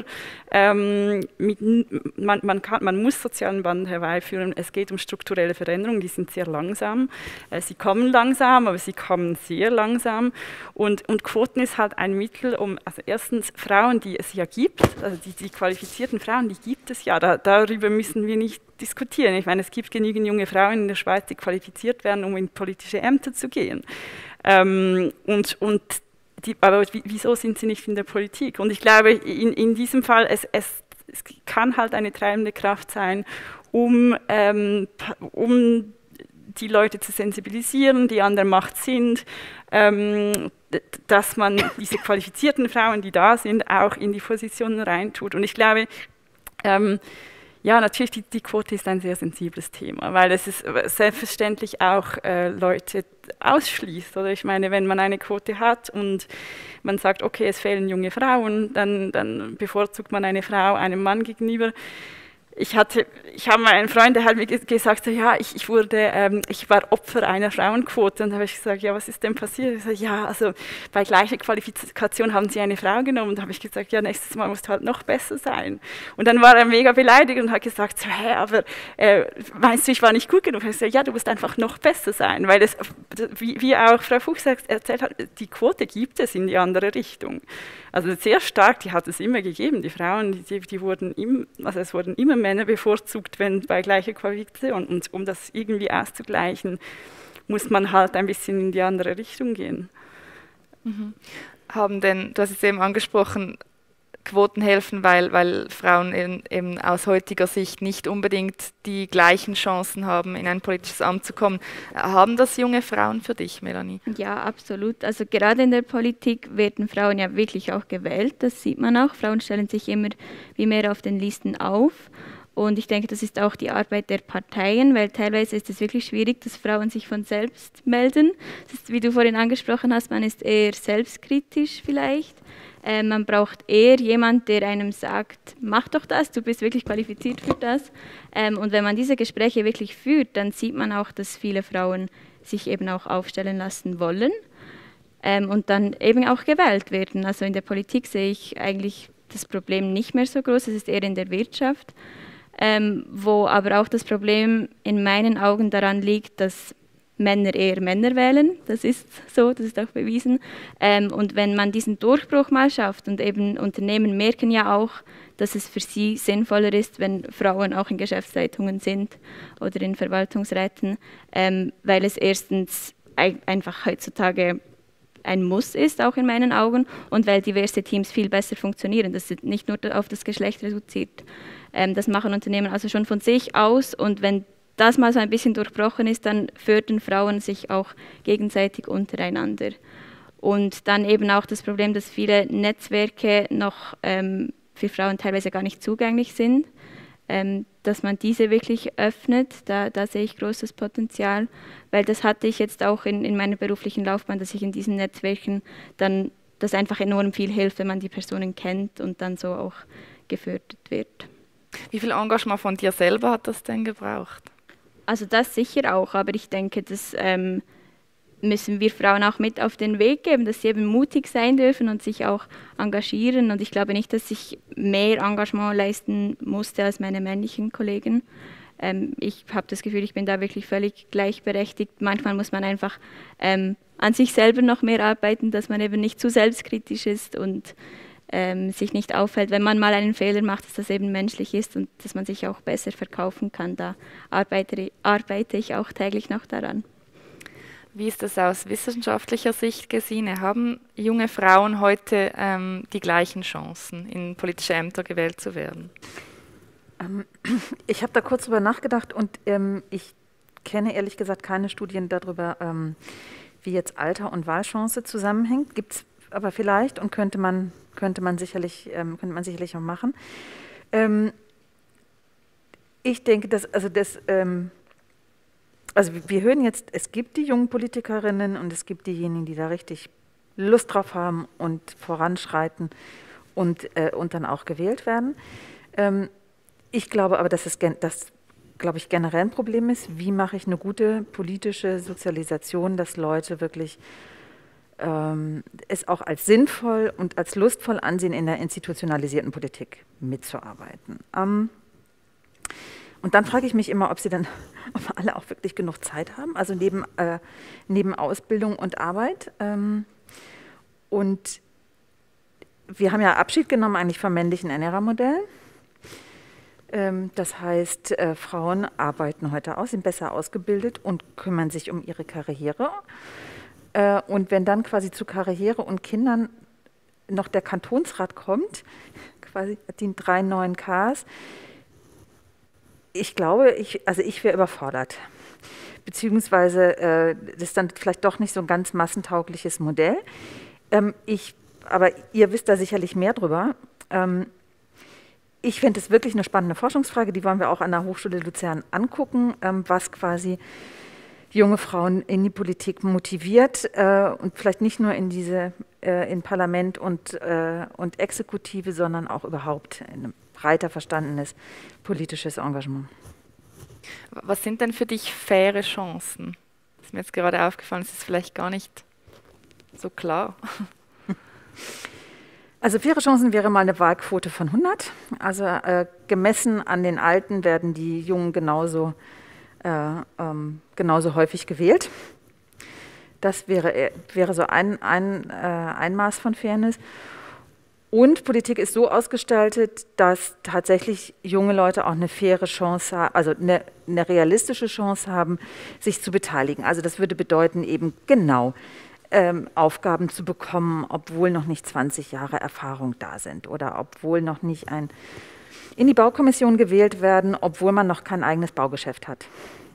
ähm, mit, man, man, kann, man muss sozialen Wandel herbeiführen, es geht um strukturelle Veränderungen, die sind sehr langsam, äh, sie kommen langsam, aber sie kommen sehr langsam und, und Quoten ist halt ein Mittel, um, also erstens Frauen, die es ja gibt, also die, die qualifizierten Frauen, die gibt es ja, da, darüber müssen wir nicht diskutieren. Ich meine, es gibt genügend junge Frauen in der Schweiz, die qualifiziert werden, um in politische Ämter zu gehen. Ähm, und, und die, aber wieso sind sie nicht in der Politik? Und ich glaube, in, in diesem Fall, es, es, es kann halt eine treibende Kraft sein, um, ähm, um die Leute zu sensibilisieren, die an der Macht sind, ähm, dass man diese qualifizierten Frauen, die da sind, auch in die Positionen reintut. Und ich glaube, ähm, ja, natürlich, die, die Quote ist ein sehr sensibles Thema, weil es ist selbstverständlich auch äh, Leute ausschließt. Oder ich meine, wenn man eine Quote hat und man sagt, okay, es fehlen junge Frauen, dann, dann bevorzugt man eine Frau einem Mann gegenüber. Ich hatte, ich habe mal einen Freund, der hat mir gesagt, ja, ich, ich wurde, ähm, ich war Opfer einer Frauenquote. Und da habe ich gesagt, ja, was ist denn passiert? Ich sage, ja, also bei gleicher Qualifikation haben sie eine Frau genommen. Und da habe ich gesagt, ja, nächstes Mal musst du halt noch besser sein. Und dann war er mega beleidigt und hat gesagt, so, hä, aber äh, meinst du, ich war nicht gut genug? Und ich gesagt, ja, du musst einfach noch besser sein, weil es, wie, wie auch Frau Fuchs erzählt hat, die Quote gibt es in die andere Richtung. Also sehr stark, die hat es immer gegeben. Die Frauen, die, die wurden im, also es wurden immer Männer bevorzugt, wenn bei gleicher Qualifikation. Und um das irgendwie auszugleichen, muss man halt ein bisschen in die andere Richtung gehen. Mhm. Haben denn, du hast es eben angesprochen, Quoten helfen, weil, weil Frauen eben, eben aus heutiger Sicht nicht unbedingt die gleichen Chancen haben, in ein politisches Amt zu kommen. Haben das junge Frauen für dich, Melanie? Ja, absolut. Also gerade in der Politik werden Frauen ja wirklich auch gewählt, das sieht man auch. Frauen stellen sich immer wie mehr auf den Listen auf. Und ich denke, das ist auch die Arbeit der Parteien, weil teilweise ist es wirklich schwierig, dass Frauen sich von selbst melden. Das ist, wie du vorhin angesprochen hast, man ist eher selbstkritisch vielleicht. Äh, man braucht eher jemanden, der einem sagt, mach doch das, du bist wirklich qualifiziert für das. Ähm, und wenn man diese Gespräche wirklich führt, dann sieht man auch, dass viele Frauen sich eben auch aufstellen lassen wollen ähm, und dann eben auch gewählt werden. Also in der Politik sehe ich eigentlich das Problem nicht mehr so groß, es ist eher in der Wirtschaft, ähm, wo aber auch das Problem in meinen Augen daran liegt, dass Männer eher Männer wählen, das ist so, das ist auch bewiesen. Ähm, und wenn man diesen Durchbruch mal schafft und eben Unternehmen merken ja auch, dass es für sie sinnvoller ist, wenn Frauen auch in Geschäftsleitungen sind oder in Verwaltungsräten, ähm, weil es erstens ein, einfach heutzutage ein Muss ist, auch in meinen Augen, und weil diverse Teams viel besser funktionieren. Das ist nicht nur auf das Geschlecht reduziert. Ähm, das machen Unternehmen also schon von sich aus, und wenn das mal so ein bisschen durchbrochen ist, dann fördern Frauen sich auch gegenseitig untereinander. Und dann eben auch das Problem, dass viele Netzwerke noch ähm, für Frauen teilweise gar nicht zugänglich sind, ähm, dass man diese wirklich öffnet, da, da sehe ich großes Potenzial, weil das hatte ich jetzt auch in, in meiner beruflichen Laufbahn, dass ich in diesen Netzwerken dann, das einfach enorm viel hilft, wenn man die Personen kennt und dann so auch gefördert wird. Wie viel Engagement von dir selber hat das denn gebraucht? Also das sicher auch, aber ich denke, das ähm, müssen wir Frauen auch mit auf den Weg geben, dass sie eben mutig sein dürfen und sich auch engagieren. Und ich glaube nicht, dass ich mehr Engagement leisten musste als meine männlichen Kollegen. Ähm, ich habe das Gefühl, ich bin da wirklich völlig gleichberechtigt. Manchmal muss man einfach ähm, an sich selber noch mehr arbeiten, dass man eben nicht zu selbstkritisch ist und ähm, sich nicht auffällt, wenn man mal einen Fehler macht, dass das eben menschlich ist und dass man sich auch besser verkaufen kann. Da arbeite, arbeite ich auch täglich noch daran. Wie ist das aus wissenschaftlicher Sicht, Gesine? Haben junge Frauen heute ähm, die gleichen Chancen, in politische Ämter gewählt zu werden? Ähm, ich habe da kurz drüber nachgedacht und ähm, ich kenne ehrlich gesagt keine Studien darüber, ähm, wie jetzt Alter und Wahlchance zusammenhängt. Gibt es aber vielleicht und könnte man, könnte man sicherlich, ähm, könnte man sicherlich auch machen. Ähm, ich denke, dass also das ähm, Also wir hören jetzt, es gibt die jungen Politikerinnen und es gibt diejenigen, die da richtig Lust drauf haben und voranschreiten und, äh, und dann auch gewählt werden. Ähm, ich glaube aber, dass es das, glaube ich, generell ein Problem ist. Wie mache ich eine gute politische Sozialisation, dass Leute wirklich ähm, es auch als sinnvoll und als lustvoll ansehen, in der institutionalisierten Politik mitzuarbeiten. Ähm, Und dann frage ich mich immer, ob sie dann, ob alle auch wirklich genug Zeit haben, also neben, äh, neben Ausbildung und Arbeit. Ähm, und wir haben ja Abschied genommen eigentlich vom männlichen Ernährermodell. Ähm, das heißt, äh, Frauen arbeiten heute aus, sind besser ausgebildet und kümmern sich um ihre Karriere. Äh, und wenn dann quasi zu Karriere und Kindern noch der Kantonsrat kommt, quasi die drei neuen Ks, ich glaube, ich, also ich wäre überfordert, beziehungsweise äh, das ist dann vielleicht doch nicht so ein ganz massentaugliches Modell. Ähm, ich, aber ihr wisst da sicherlich mehr drüber. Ähm, ich finde es wirklich eine spannende Forschungsfrage, die wollen wir auch an der Hochschule Luzern angucken, ähm, was quasi junge Frauen in die Politik motiviert äh, und vielleicht nicht nur in diese äh, in Parlament und, äh, und Exekutive, sondern auch überhaupt in einem breiter verstandenes politisches Engagement. Was sind denn für dich faire Chancen? Das ist mir jetzt gerade aufgefallen, es ist vielleicht gar nicht so klar. Also faire Chancen wäre mal eine Wahlquote von hundert. Also äh, gemessen an den Alten werden die Jungen genauso, äh, ähm, genauso häufig gewählt. Das wäre, wäre so ein, ein, äh, ein Maß von Fairness. Und Politik ist so ausgestaltet, dass tatsächlich junge Leute auch eine faire Chance haben, also eine, eine realistische Chance haben, sich zu beteiligen. Also das würde bedeuten, eben genau ähm, Aufgaben zu bekommen, obwohl noch nicht zwanzig Jahre Erfahrung da sind oder obwohl noch nicht ein in die Baukommission gewählt werden, obwohl man noch kein eigenes Baugeschäft hat.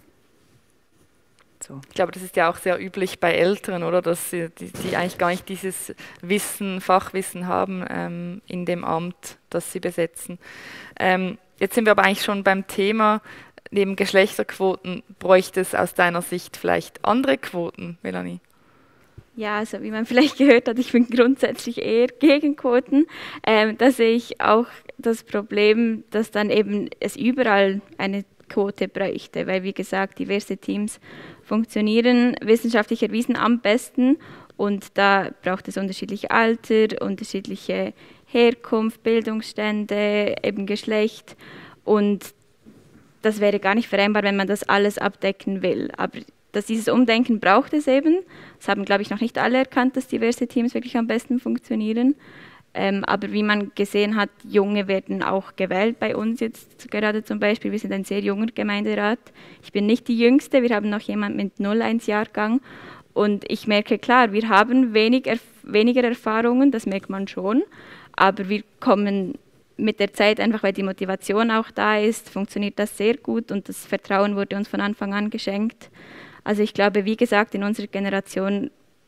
So. Ich glaube, das ist ja auch sehr üblich bei Älteren, oder, dass sie die, die eigentlich gar nicht dieses Wissen, Fachwissen haben ähm, in dem Amt, das sie besetzen. Ähm, jetzt sind wir aber eigentlich schon beim Thema, neben Geschlechterquoten bräuchte es aus deiner Sicht vielleicht andere Quoten, Melanie? Ja, also wie man vielleicht gehört hat, ich bin grundsätzlich eher gegen Quoten. Ähm, da sehe ich auch das Problem, dass dann eben es überall eine Quote bräuchte, weil wie gesagt, diverse Teams funktionieren wissenschaftlich erwiesen am besten und da braucht es unterschiedliche Alter, unterschiedliche Herkunft, Bildungsstände, eben Geschlecht und das wäre gar nicht vereinbar, wenn man das alles abdecken will. Aber dass dieses Umdenken braucht es eben. Das haben, glaube ich, noch nicht alle erkannt, dass diverse Teams wirklich am besten funktionieren. Ähm, aber wie man gesehen hat, Junge werden auch gewählt bei uns jetzt gerade zum Beispiel. Wir sind ein sehr junger Gemeinderat. Ich bin nicht die Jüngste, wir haben noch jemanden mit null eins Jahrgang. Und ich merke, klar, wir haben wenig erf weniger Erfahrungen, das merkt man schon. Aber wir kommen mit der Zeit, einfach weil die Motivation auch da ist, funktioniert das sehr gut und das Vertrauen wurde uns von Anfang an geschenkt. Also ich glaube, wie gesagt, in unserer Generation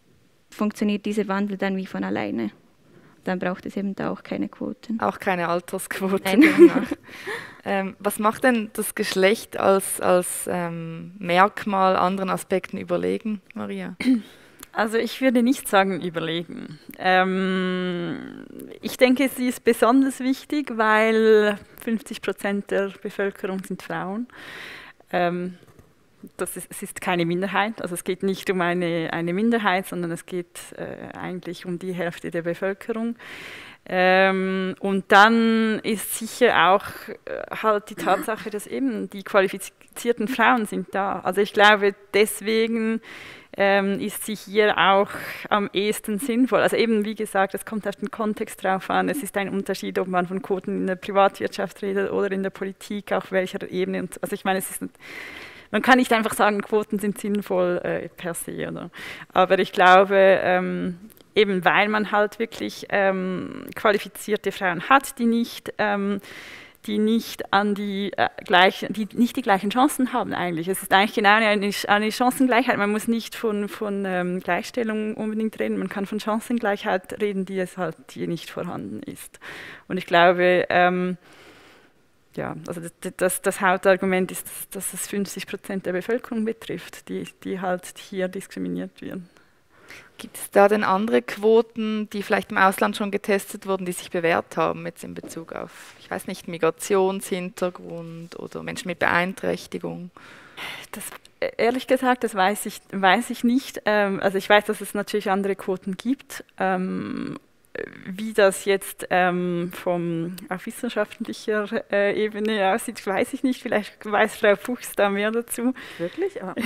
funktioniert dieser Wandel dann wie von alleine. Dann braucht es eben da auch keine Quoten. Auch keine Altersquote. Nein. ähm, was macht denn das Geschlecht als, als ähm, Merkmal anderen Aspekten überlegen, Maria? Also ich würde nicht sagen überlegen. Ähm, ich denke, sie ist besonders wichtig, weil fünfzig Prozent der Bevölkerung sind Frauen. Ähm, das ist, es ist keine Minderheit, also es geht nicht um eine, eine Minderheit, sondern es geht äh, eigentlich um die Hälfte der Bevölkerung. Ähm, und dann ist sicher auch äh, halt die Tatsache, dass eben die qualifizierten Frauen sind da. Also ich glaube, deswegen ähm, ist sie hier auch am ehesten sinnvoll. Also eben, wie gesagt, es kommt auf den Kontext drauf an. Es ist ein Unterschied, ob man von Quoten in der Privatwirtschaft redet oder in der Politik, auf welcher Ebene. Und, also ich meine, es ist ein, man kann nicht einfach sagen, Quoten sind sinnvoll äh, per se. Oder? Aber ich glaube, ähm, eben weil man halt wirklich ähm, qualifizierte Frauen hat, die nicht, ähm, die nicht an die äh, gleichen, die nicht die gleichen Chancen haben eigentlich. Es ist eigentlich genau eine, eine Chancengleichheit. Man muss nicht von, von ähm, Gleichstellung unbedingt reden, man kann von Chancengleichheit reden, die es halt hier nicht vorhanden ist. Und ich glaube, ähm, ja, also das, das, das Hauptargument ist, dass, dass es fünfzig Prozent der Bevölkerung betrifft, die, die halt hier diskriminiert werden. Gibt es da denn andere Quoten, die vielleicht im Ausland schon getestet wurden, die sich bewährt haben, jetzt in Bezug auf, ich weiß nicht, Migrationshintergrund oder Menschen mit Beeinträchtigung? Das, ehrlich gesagt, das weiß ich, weiß ich nicht. Ähm, also ich weiß, dass es natürlich andere Quoten gibt. Ähm, wie das jetzt ähm, vom, auf wissenschaftlicher äh, Ebene aussieht, weiß ich nicht. Vielleicht weiß Frau Fuchs da mehr dazu. Wirklich? Aber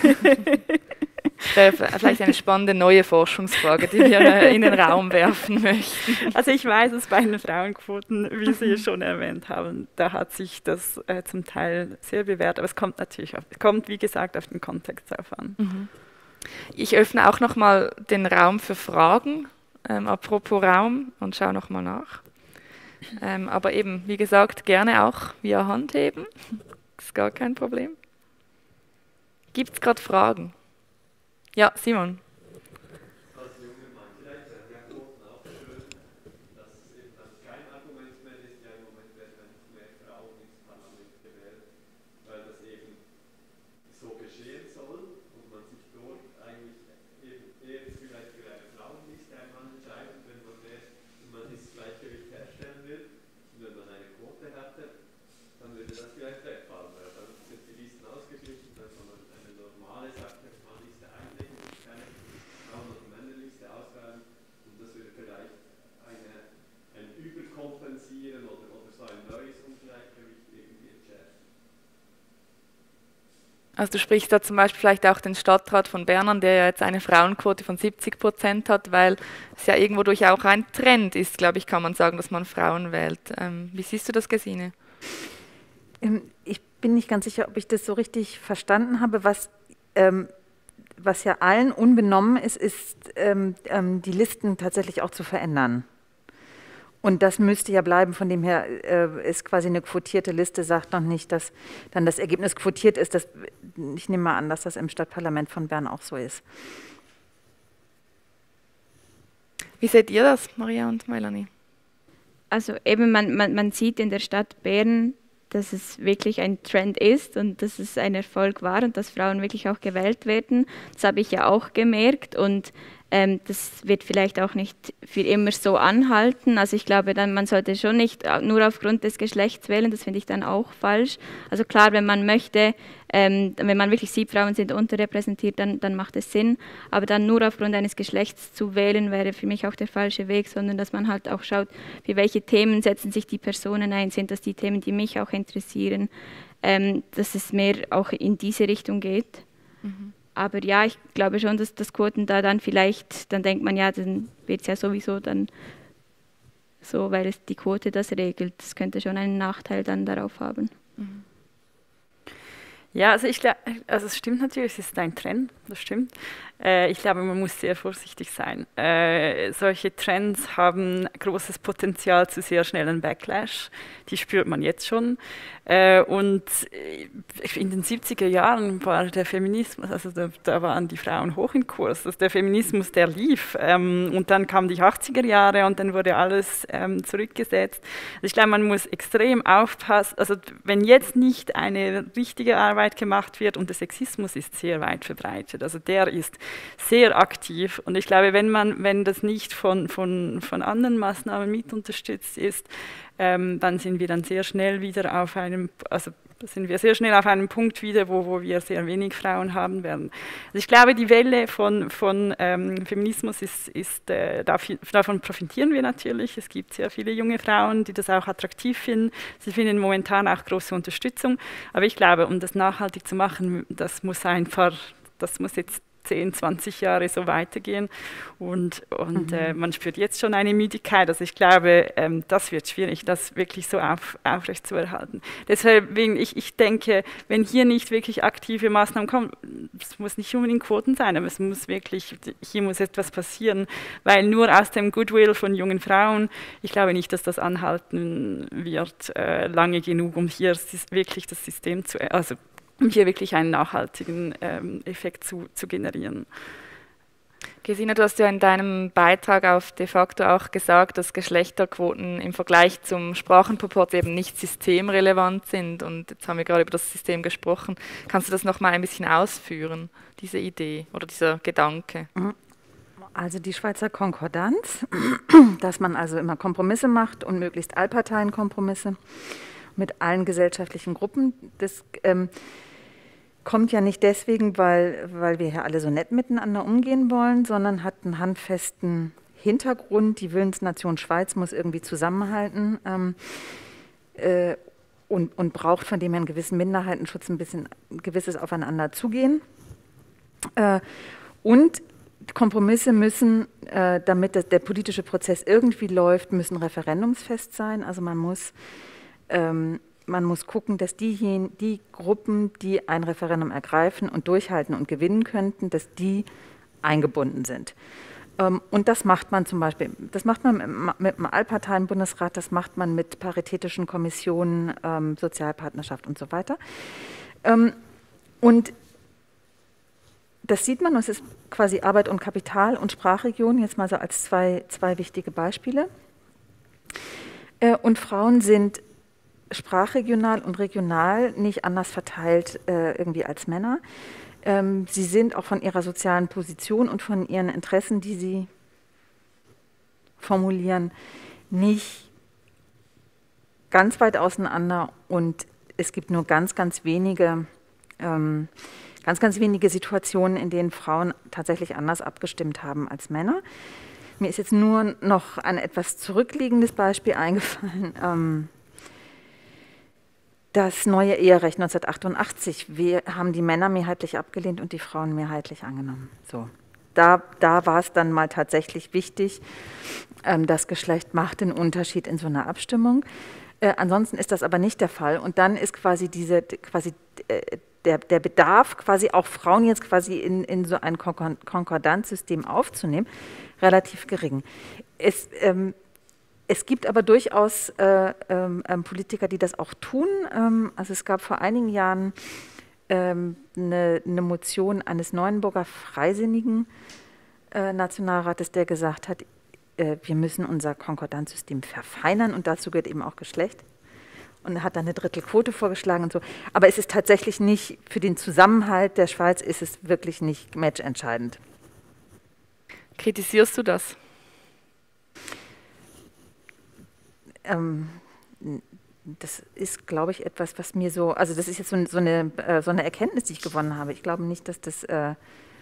Vielleicht eine spannende neue Forschungsfrage, die wir in den Raum werfen möchten. Also ich weiß es bei den Frauenquoten, wie Sie schon erwähnt haben, da hat sich das äh, zum Teil sehr bewährt, aber es kommt natürlich, auf, es kommt wie gesagt auf den Kontext drauf an. Mhm. Ich öffne auch nochmal den Raum für Fragen, ähm, apropos Raum, und schaue nochmal nach. Ähm, aber eben, wie gesagt, gerne auch via Handheben, ist gar kein Problem. Gibt es gerade Fragen? Ja, Simon. Als junger Mann, vielleicht wären ja Quoten auch schön, dass es eben dann kein Argument mehr ist, ja im Moment werden einfach mehr Frauen ins Parlament gewählt, weil das eben so geschehen soll und man sich dort eigentlich eben eher vielleicht für eine Frauenliste einmal entscheidet, wenn man mehr, wenn man dieses Gleichgewicht herstellen will. Und wenn man eine Quote hatte, dann würde das vielleicht wegfallen, weil dann sind die Listen ausgeglichen, dann kann man eine normale Sache kompensieren oder, oder so ein neues Ungleichgewicht irgendwie entschärfen. Also du sprichst da zum Beispiel vielleicht auch den Stadtrat von Bern an, der ja jetzt eine Frauenquote von siebzig Prozent hat, weil es ja irgendwo durch auch ein Trend ist, glaube ich, kann man sagen, dass man Frauen wählt. Ähm, wie siehst du das, Gesine? Ich bin nicht ganz sicher, ob ich das so richtig verstanden habe. Was, ähm, was ja allen unbenommen ist, ist ähm, ähm, die Listen tatsächlich auch zu verändern. Und das müsste ja bleiben, von dem her äh, ist quasi eine quotierte Liste, sagt noch nicht, dass dann das Ergebnis quotiert ist. Das, ich nehme mal an, dass das im Stadtparlament von Bern auch so ist. Wie seht ihr das, Maria und Melanie? Also eben, man, man, man sieht in der Stadt Bern, dass es wirklich ein Trend ist und dass es ein Erfolg war und dass Frauen wirklich auch gewählt werden. Das habe ich ja auch gemerkt und ähm, das wird vielleicht auch nicht für immer so anhalten. Also ich glaube, dann, man sollte schon nicht nur aufgrund des Geschlechts wählen, das finde ich dann auch falsch. Also klar, wenn man möchte, ähm, wenn man wirklich sieht, Frauen sind unterrepräsentiert, dann, dann macht es Sinn. Aber dann nur aufgrund eines Geschlechts zu wählen, wäre für mich auch der falsche Weg, sondern dass man halt auch schaut, für welche Themen setzen sich die Personen ein, sind das die Themen, die mich auch interessieren, ähm, dass es mehr auch in diese Richtung geht. Mhm. Aber ja, ich glaube schon, dass das Quoten da dann vielleicht, dann denkt man, ja, dann wird es ja sowieso dann so, weil es die Quote das regelt. Das könnte schon einen Nachteil dann darauf haben. Mhm. Ja, also ich glaube, also es stimmt natürlich, es ist ein Trend, das stimmt. Äh, ich glaube, man muss sehr vorsichtig sein. Äh, solche Trends haben großes Potenzial zu sehr schnellen Backlash. Die spürt man jetzt schon. Äh, und in den siebziger Jahren war der Feminismus, also da, da waren die Frauen hoch in Kurs. Also der Feminismus, der lief. Ähm, und dann kamen die achtziger Jahre und dann wurde alles ähm, zurückgesetzt. Also ich glaube, man muss extrem aufpassen. Also wenn jetzt nicht eine richtige Arbeit gemacht wird, und der Sexismus ist sehr weit verbreitet, also der ist sehr aktiv. Und ich glaube, wenn man, wenn das nicht von, von, von anderen Maßnahmen mit unterstützt ist, ähm, dann sind wir dann sehr schnell wieder auf einem, also sind wir sehr schnell auf einem Punkt wieder, wo, wo wir sehr wenig Frauen haben werden. Also ich glaube, die Welle von, von ähm, Feminismus ist, ist äh, davon profitieren wir natürlich. Es gibt sehr viele junge Frauen, die das auch attraktiv finden. Sie finden momentan auch große Unterstützung. Aber ich glaube, um das nachhaltig zu machen, das muss einfach, das muss jetzt zehn, zwanzig Jahre so weitergehen und, und mhm. äh, man spürt jetzt schon eine Müdigkeit. Also ich glaube, ähm, das wird schwierig, das wirklich so auf, aufrecht zu erhalten. Deswegen, ich, ich denke, wenn hier nicht wirklich aktive Maßnahmen kommen, es muss nicht unbedingt Quoten sein, aber es muss wirklich, hier muss etwas passieren, weil nur aus dem Goodwill von jungen Frauen, ich glaube nicht, dass das anhalten wird äh, lange genug, um hier wirklich das System zu, also um hier wirklich einen nachhaltigen ähm, Effekt zu, zu generieren. Gesine, du hast ja in deinem Beitrag auf de facto auch gesagt, dass Geschlechterquoten im Vergleich zum Sprachenproport eben nicht systemrelevant sind. Und jetzt haben wir gerade über das System gesprochen. Kannst du das noch mal ein bisschen ausführen, diese Idee oder dieser Gedanke? Also die Schweizer Konkordanz, dass man also immer Kompromisse macht und möglichst Allparteienkompromisse mit allen gesellschaftlichen Gruppen, das ähm, kommt ja nicht deswegen, weil, weil wir hier alle so nett miteinander umgehen wollen, sondern hat einen handfesten Hintergrund. Die Willensnation Schweiz muss irgendwie zusammenhalten ähm, äh, und, und braucht von dem her einen gewissen Minderheitenschutz, ein bisschen ein gewisses Aufeinander zugehen. Äh, und Kompromisse müssen, äh, damit das, der politische Prozess irgendwie läuft, müssen referendumsfest sein. Also man muss ähm, Man muss gucken, dass diejenigen, die Gruppen, die ein Referendum ergreifen und durchhalten und gewinnen könnten, dass die eingebunden sind. Ähm, und das macht man zum Beispiel, das macht man mit, mit dem Allparteien-Bundesrat, das macht man mit paritätischen Kommissionen, ähm, Sozialpartnerschaft und so weiter. Ähm, und das sieht man, es ist quasi Arbeit und Kapital und Sprachregion, jetzt mal so als zwei, zwei wichtige Beispiele. Äh, und Frauen sind sprachregional und regional nicht anders verteilt äh, irgendwie als Männer. Ähm, sie sind auch von ihrer sozialen Position und von ihren Interessen, die sie formulieren, nicht ganz weit auseinander und es gibt nur ganz, ganz wenige, ähm, ganz, ganz wenige Situationen, in denen Frauen tatsächlich anders abgestimmt haben als Männer. Mir ist jetzt nur noch ein etwas zurückliegendes Beispiel eingefallen. Ähm, Das neue Eherecht neunzehnhundertachtundachtzig, wir haben die Männer mehrheitlich abgelehnt und die Frauen mehrheitlich angenommen. So, da, da war es dann mal tatsächlich wichtig, ähm, das Geschlecht macht den Unterschied in so einer Abstimmung. Äh, ansonsten ist das aber nicht der Fall. Und dann ist quasi diese, quasi äh, der, der Bedarf, quasi auch Frauen jetzt quasi in, in so ein Konkordanzsystem aufzunehmen, relativ gering. Es, ähm, Es gibt aber durchaus äh, ähm, Politiker, die das auch tun. Ähm, also es gab vor einigen Jahren ähm, eine, eine Motion eines Neuenburger Freisinnigen äh, Nationalrates, der gesagt hat, äh, wir müssen unser Konkordanzsystem verfeinern und dazu gehört eben auch Geschlecht. Und er hat dann eine Drittelquote vorgeschlagen und so. Aber es ist tatsächlich nicht, für den Zusammenhalt der Schweiz ist es wirklich nicht matchentscheidend. Kritisierst du das? Ähm, das ist, glaube ich, etwas, was mir so, also das ist jetzt so, so, eine, äh, so eine Erkenntnis, die ich gewonnen habe. Ich glaube nicht, dass das, äh,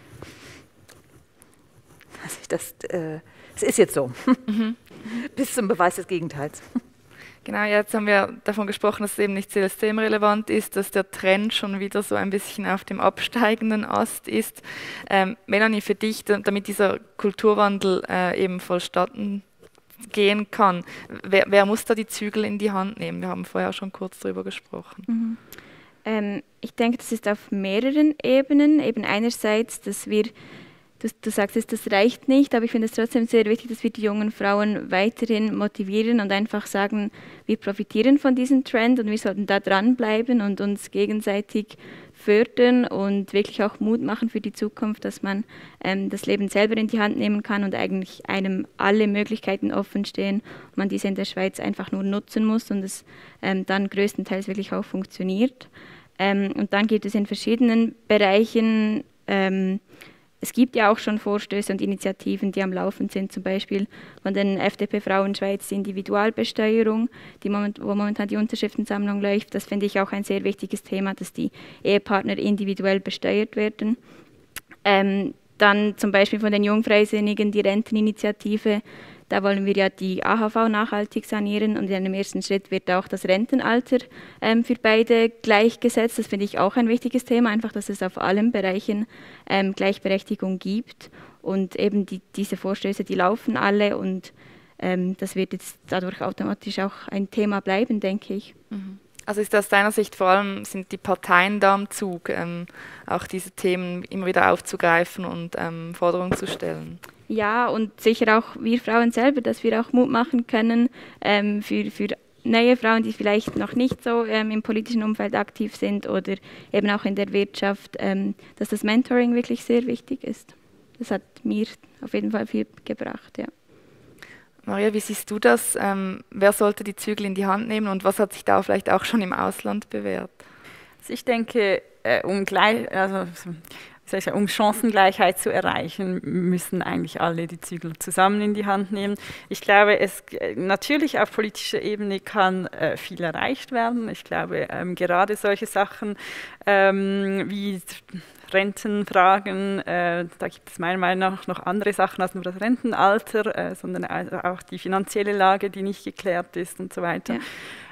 dass ich das, äh, es ist jetzt so, mhm. bis zum Beweis des Gegenteils. Genau, jetzt haben wir davon gesprochen, dass es eben nicht systemrelevant ist, dass der Trend schon wieder so ein bisschen auf dem absteigenden Ast ist. Ähm, Melanie, für dich, damit dieser Kulturwandel äh, eben vollstatten gehen kann. Wer, wer muss da die Zügel in die Hand nehmen? Wir haben vorher schon kurz darüber gesprochen. Mhm. Ähm, ich denke, das ist auf mehreren Ebenen. Eben einerseits, dass wir du, du sagst es, das reicht nicht, aber ich finde es trotzdem sehr wichtig, dass wir die jungen Frauen weiterhin motivieren und einfach sagen, wir profitieren von diesem Trend und wir sollten da dranbleiben und uns gegenseitig fördern und wirklich auch Mut machen für die Zukunft, dass man ähm, das Leben selber in die Hand nehmen kann und eigentlich einem alle Möglichkeiten offen stehen und man diese in der Schweiz einfach nur nutzen muss und es ähm, dann größtenteils wirklich auch funktioniert. Ähm, und dann gibt es in verschiedenen Bereichen, ähm, es gibt ja auch schon Vorstöße und Initiativen, die am Laufen sind, zum Beispiel von den F D P Frauen Schweiz die Individualbesteuerung, die moment, wo momentan die Unterschriftensammlung läuft. Das finde ich auch ein sehr wichtiges Thema, dass die Ehepartner individuell besteuert werden. Ähm, dann zum Beispiel von den Jungfreisinnigen die Renteninitiative. Da wollen wir ja die A H V nachhaltig sanieren und in einem ersten Schritt wird auch das Rentenalter ähm, für beide gleichgesetzt. Das finde ich auch ein wichtiges Thema, einfach, dass es auf allen Bereichen ähm, Gleichberechtigung gibt und eben die, diese Vorstöße, die laufen alle und ähm, das wird jetzt dadurch automatisch auch ein Thema bleiben, denke ich. Also ist aus deiner Sicht vor allem, sind die Parteien da am Zug, ähm, auch diese Themen immer wieder aufzugreifen und ähm, Forderungen zu stellen? Ja, und sicher auch wir Frauen selber, dass wir auch Mut machen können ähm, für, für neue Frauen, die vielleicht noch nicht so ähm, im politischen Umfeld aktiv sind oder eben auch in der Wirtschaft, ähm, dass das Mentoring wirklich sehr wichtig ist. Das hat mir auf jeden Fall viel gebracht, ja. Maria, wie siehst du das? Ähm, wer sollte die Zügel in die Hand nehmen und was hat sich da vielleicht auch schon im Ausland bewährt? Also ich denke, äh, um gleich, also um Chancengleichheit zu erreichen, müssen eigentlich alle die Zügel zusammen in die Hand nehmen. Ich glaube, es natürlich auf politischer Ebene kann äh, viel erreicht werden. Ich glaube, ähm, gerade solche Sachen ähm, wie Rentenfragen, äh, da gibt es meiner Meinung nach noch andere Sachen als nur das Rentenalter, äh, sondern auch die finanzielle Lage, die nicht geklärt ist und so weiter. Ja.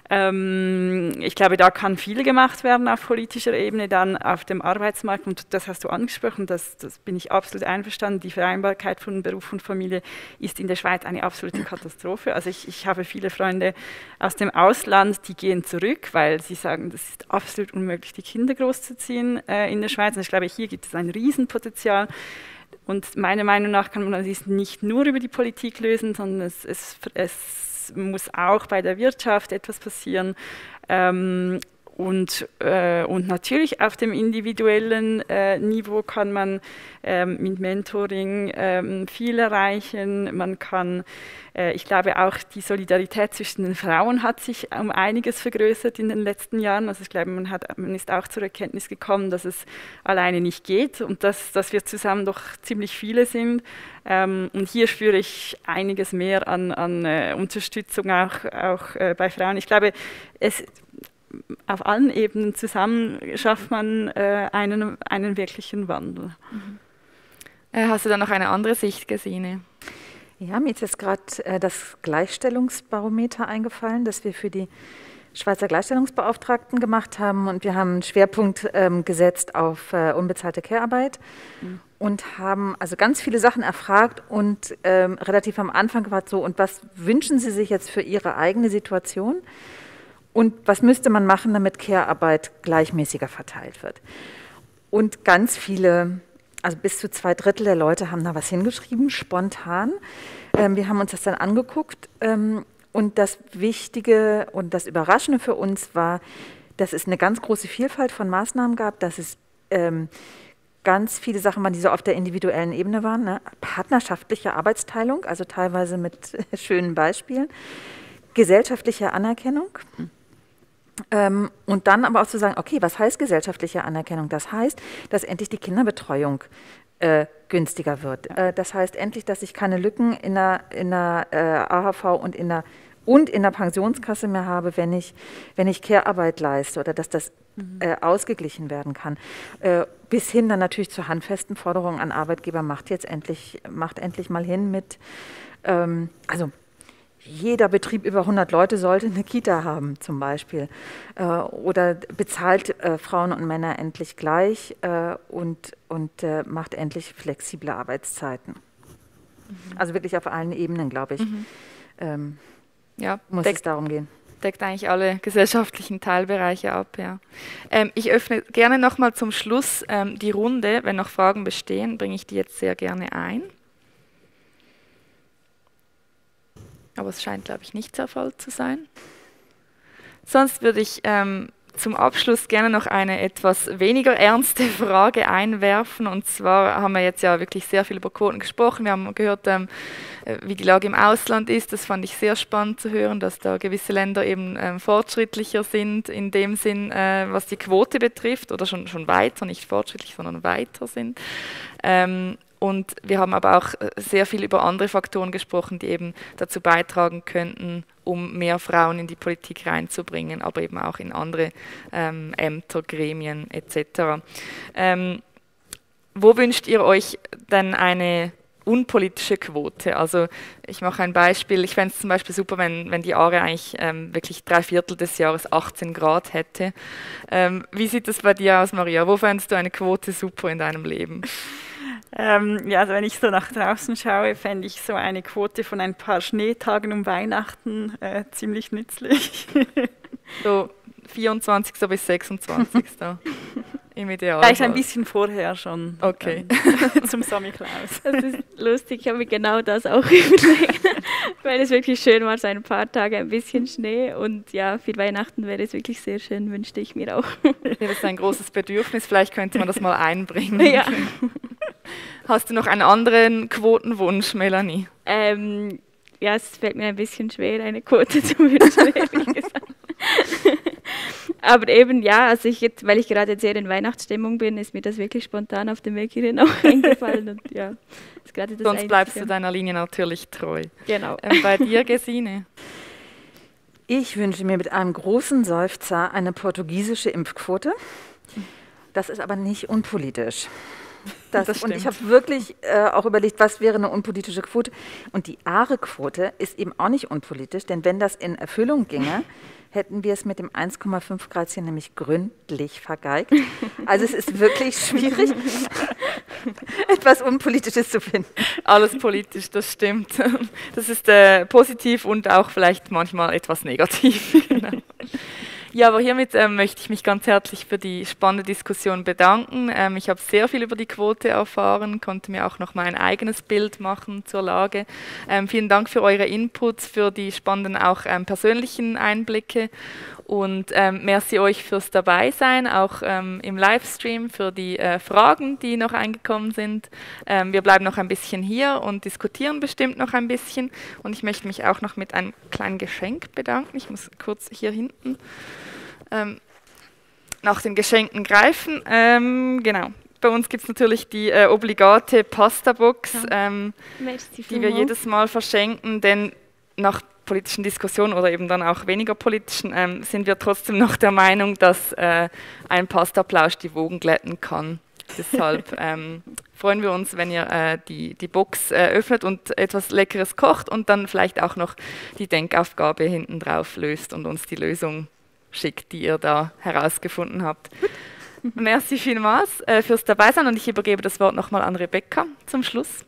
Ähm, ich glaube, da kann viel gemacht werden auf politischer Ebene, dann auf dem Arbeitsmarkt, und das hast du angesprochen, das, das bin ich absolut einverstanden, die Vereinbarkeit von Beruf und Familie ist in der Schweiz eine absolute Katastrophe. Also ich, ich habe viele Freunde aus dem Ausland, die gehen zurück, weil sie sagen, das ist absolut unmöglich, die Kinder großzuziehen äh, in der Schweiz. Und ich glaube, hier gibt es ein Riesenpotenzial. Und meiner Meinung nach kann man das nicht nur über die Politik lösen, sondern es, es, es muss auch bei der Wirtschaft etwas passieren. Ähm, und, äh, und natürlich auf dem individuellen äh, Niveau kann man ähm, mit Mentoring ähm, viel erreichen. Man kann, äh, ich glaube auch die Solidarität zwischen den Frauen hat sich um einiges vergrößert in den letzten Jahren. Also ich glaube, man, hat, man ist auch zur Erkenntnis gekommen, dass es alleine nicht geht und dass, dass wir zusammen doch ziemlich viele sind. Ähm, und hier spüre ich einiges mehr an, an äh, Unterstützung auch, auch äh, bei Frauen. Ich glaube, es auf allen Ebenen zusammen schafft man äh, einen, einen wirklichen Wandel. Mhm. Äh, hast du da noch eine andere Sicht, Gesine? Ja, mir ist jetzt gerade äh, das Gleichstellungsbarometer eingefallen, das wir für die Schweizer Gleichstellungsbeauftragten gemacht haben. Und wir haben einen Schwerpunkt ähm, gesetzt auf äh, unbezahlte Care-Arbeit mhm. und haben also ganz viele Sachen erfragt und ähm, relativ am Anfang gefragt, so, und was wünschen Sie sich jetzt für Ihre eigene Situation? Und was müsste man machen, damit Care-Arbeit gleichmäßiger verteilt wird? Und ganz viele, also bis zu zwei Drittel der Leute haben da was hingeschrieben, spontan. Ähm, wir haben uns das dann angeguckt. Ähm, und das Wichtige und das Überraschende für uns war, dass es eine ganz große Vielfalt von Maßnahmen gab, dass es ähm, ganz viele Sachen waren, die so auf der individuellen Ebene waren. Ne? Partnerschaftliche Arbeitsteilung, also teilweise mit schönen Beispielen. Gesellschaftliche Anerkennung. Ähm, und dann aber auch zu sagen, okay, was heißt gesellschaftliche Anerkennung? Das heißt, dass endlich die Kinderbetreuung äh, günstiger wird. Äh, das heißt endlich, dass ich keine Lücken in der, in der äh, A H V und in der, und in der Pensionskasse mehr habe, wenn ich, wenn ich Care-Arbeit leiste, oder dass das mhm. äh, ausgeglichen werden kann. Äh, bis hin dann natürlich zu handfesten Forderungen an Arbeitgeber, macht jetzt endlich, macht endlich mal hin mit, ähm, also jeder Betrieb über hundert Leute sollte eine Kita haben zum Beispiel, äh, oder bezahlt äh, Frauen und Männer endlich gleich äh, und, und äh, macht endlich flexible Arbeitszeiten. Mhm. Also wirklich auf allen Ebenen, glaube ich, mhm. ähm, ja, muss es darum gehen. deckt eigentlich alle gesellschaftlichen Teilbereiche ab. Ja. Ähm, ich öffne gerne nochmal zum Schluss ähm, die Runde. Wenn noch Fragen bestehen, bringe ich die jetzt sehr gerne ein. Aber es scheint, glaube ich, nicht der Fall zu sein. Sonst würde ich ähm, zum Abschluss gerne noch eine etwas weniger ernste Frage einwerfen. Und zwar haben wir jetzt ja wirklich sehr viel über Quoten gesprochen. Wir haben gehört, ähm, wie die Lage im Ausland ist. Das fand ich sehr spannend zu hören, dass da gewisse Länder eben ähm, fortschrittlicher sind, in dem Sinn, äh, was die Quote betrifft, oder schon, schon weiter, nicht fortschrittlich, sondern weiter sind. Ähm, Und wir haben aber auch sehr viel über andere Faktoren gesprochen, die eben dazu beitragen könnten, um mehr Frauen in die Politik reinzubringen, aber eben auch in andere ähm, Ämter, Gremien et cetera. Ähm, wo wünscht ihr euch denn eine unpolitische Quote? Also ich mache ein Beispiel. Ich fände es zum Beispiel super, wenn, wenn die Aare eigentlich ähm, wirklich drei Viertel des Jahres achtzehn Grad hätte. Ähm, wie sieht das bei dir aus, Maria? Wo fändest du eine Quote super in deinem Leben? Ähm, ja, also wenn ich so nach draußen schaue, fände ich so eine Quote von ein paar Schneetagen um Weihnachten äh, ziemlich nützlich. So vierundzwanzigsten bis sechsundzwanzigsten im Ideal. Vielleicht ein bisschen vorher schon. Okay. Ähm, zum Samichlaus. Das ist lustig, ich habe mir genau das auch überlegt, weil es wirklich schön war, so ein paar Tage ein bisschen Schnee, und ja, für Weihnachten wäre es wirklich sehr schön, wünschte ich mir auch. Ja, das ist ein großes Bedürfnis, vielleicht könnte man das mal einbringen. Ja. Hast du noch einen anderen Quotenwunsch, Melanie? Ähm, ja, es fällt mir ein bisschen schwer, eine Quote zu wünschen, ehrlich gesagt. Aber eben, ja, also ich jetzt, weil ich gerade jetzt sehr in Weihnachtsstimmung bin, ist mir das wirklich spontan auf dem Weg hierhin auch eingefallen. Und ja, ist gerade das Sonst Einzige. bleibst du deiner Linie natürlich treu. Genau. Ähm, bei dir, Gesine? Ich wünsche mir mit einem großen Seufzer eine portugiesische Impfquote. Das ist aber nicht unpolitisch. Das, Das und ich stimmt. habe wirklich äh, auch überlegt, was wäre eine unpolitische Quote. Und die Aare-Quote ist eben auch nicht unpolitisch, denn wenn das in Erfüllung ginge, hätten wir es mit dem eins Komma fünf Grad hier nämlich gründlich vergeigt. Also es ist wirklich schwierig, etwas Unpolitisches zu finden. Alles politisch, das stimmt. Das ist äh, positiv und auch vielleicht manchmal etwas negativ. Genau. Ja, aber hiermit ähm, möchte ich mich ganz herzlich für die spannende Diskussion bedanken. Ähm, ich habe sehr viel über die Quote erfahren, konnte mir auch noch mal ein eigenes Bild machen zur Lage. Ähm, vielen Dank für eure Inputs, für die spannenden auch ähm, persönlichen Einblicke. Und ähm, merci euch fürs Dabeisein, auch ähm, im Livestream, für die äh, Fragen, die noch eingekommen sind. Ähm, wir bleiben noch ein bisschen hier und diskutieren bestimmt noch ein bisschen. Und ich möchte mich auch noch mit einem kleinen Geschenk bedanken. Ich muss kurz hier hinten ähm, nach den Geschenken greifen. Ähm, genau. Bei uns gibt es natürlich die äh, obligate Pasta-Box, ähm, die wir jedes Mal verschenken, denn nach politischen Diskussionen oder eben dann auch weniger politischen, ähm, sind wir trotzdem noch der Meinung, dass äh, ein Pastaplausch die Wogen glätten kann. Deshalb ähm, freuen wir uns, wenn ihr äh, die, die Box äh, öffnet und etwas Leckeres kocht und dann vielleicht auch noch die Denkaufgabe hinten drauf löst und uns die Lösung schickt, die ihr da herausgefunden habt. Merci vielmals äh, fürs Dabeisein und ich übergebe das Wort nochmal an Rebecca zum Schluss.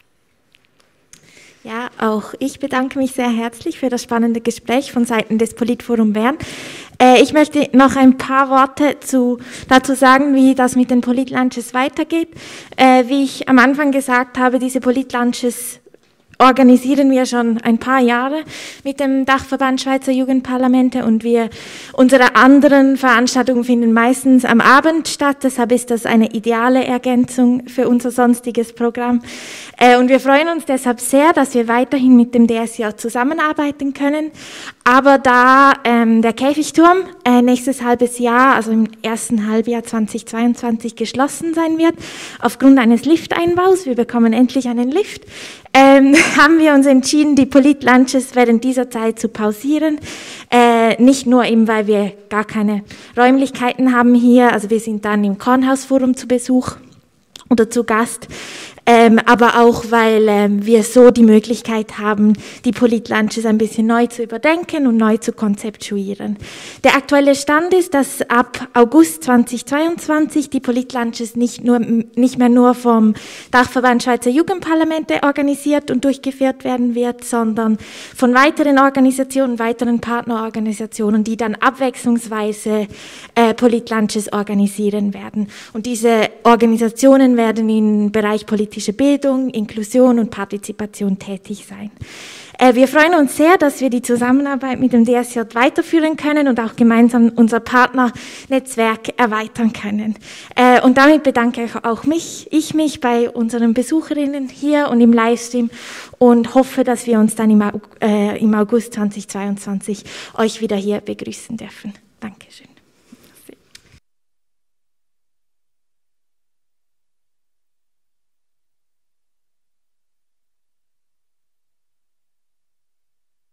Ja, auch ich bedanke mich sehr herzlich für das spannende Gespräch von Seiten des Politforum Bern. Äh, ich möchte noch ein paar Worte zu, dazu sagen, wie das mit den Politlunches weitergeht. Äh, wie ich am Anfang gesagt habe, diese Politlunches organisieren wir schon ein paar Jahre mit dem Dachverband Schweizer Jugendparlamente und wir, unsere anderen Veranstaltungen finden meistens am Abend statt, deshalb ist das eine ideale Ergänzung für unser sonstiges Programm. Äh, und wir freuen uns deshalb sehr, dass wir weiterhin mit dem D S J zusammenarbeiten können. Aber da ähm, der Käfigturm äh, nächstes halbes Jahr, also im ersten Halbjahr zweitausendzweiundzwanzig geschlossen sein wird, aufgrund eines Lifteinbaus, wir bekommen endlich einen Lift, ähm, haben wir uns entschieden, die Politlunches während dieser Zeit zu pausieren. Äh, nicht nur eben, weil wir gar keine Räumlichkeiten haben hier, also wir sind dann im Kornhausforum zu Besuch oder zu Gast, ähm, aber auch, weil ähm, wir so die Möglichkeit haben, die Polit-Lunches ein bisschen neu zu überdenken und neu zu konzeptuieren. Der aktuelle Stand ist, dass ab August zweitausendzweiundzwanzig die Polit-Lunches nicht, nur, nicht mehr nur vom Dachverband Schweizer Jugendparlamente organisiert und durchgeführt werden wird, sondern von weiteren Organisationen, weiteren Partnerorganisationen, die dann abwechslungsweise äh, Polit-Lunches organisieren werden. Und diese Organisationen werden im Bereich politische Bildung, Inklusion und Partizipation tätig sein. Äh, wir freuen uns sehr, dass wir die Zusammenarbeit mit dem D S J weiterführen können und auch gemeinsam unser Partnernetzwerk erweitern können. Äh, und damit bedanke ich auch mich, ich mich bei unseren Besucherinnen hier und im Livestream und hoffe, dass wir uns dann im, äh, im August zweitausendzweiundzwanzig euch wieder hier begrüßen dürfen. Dankeschön.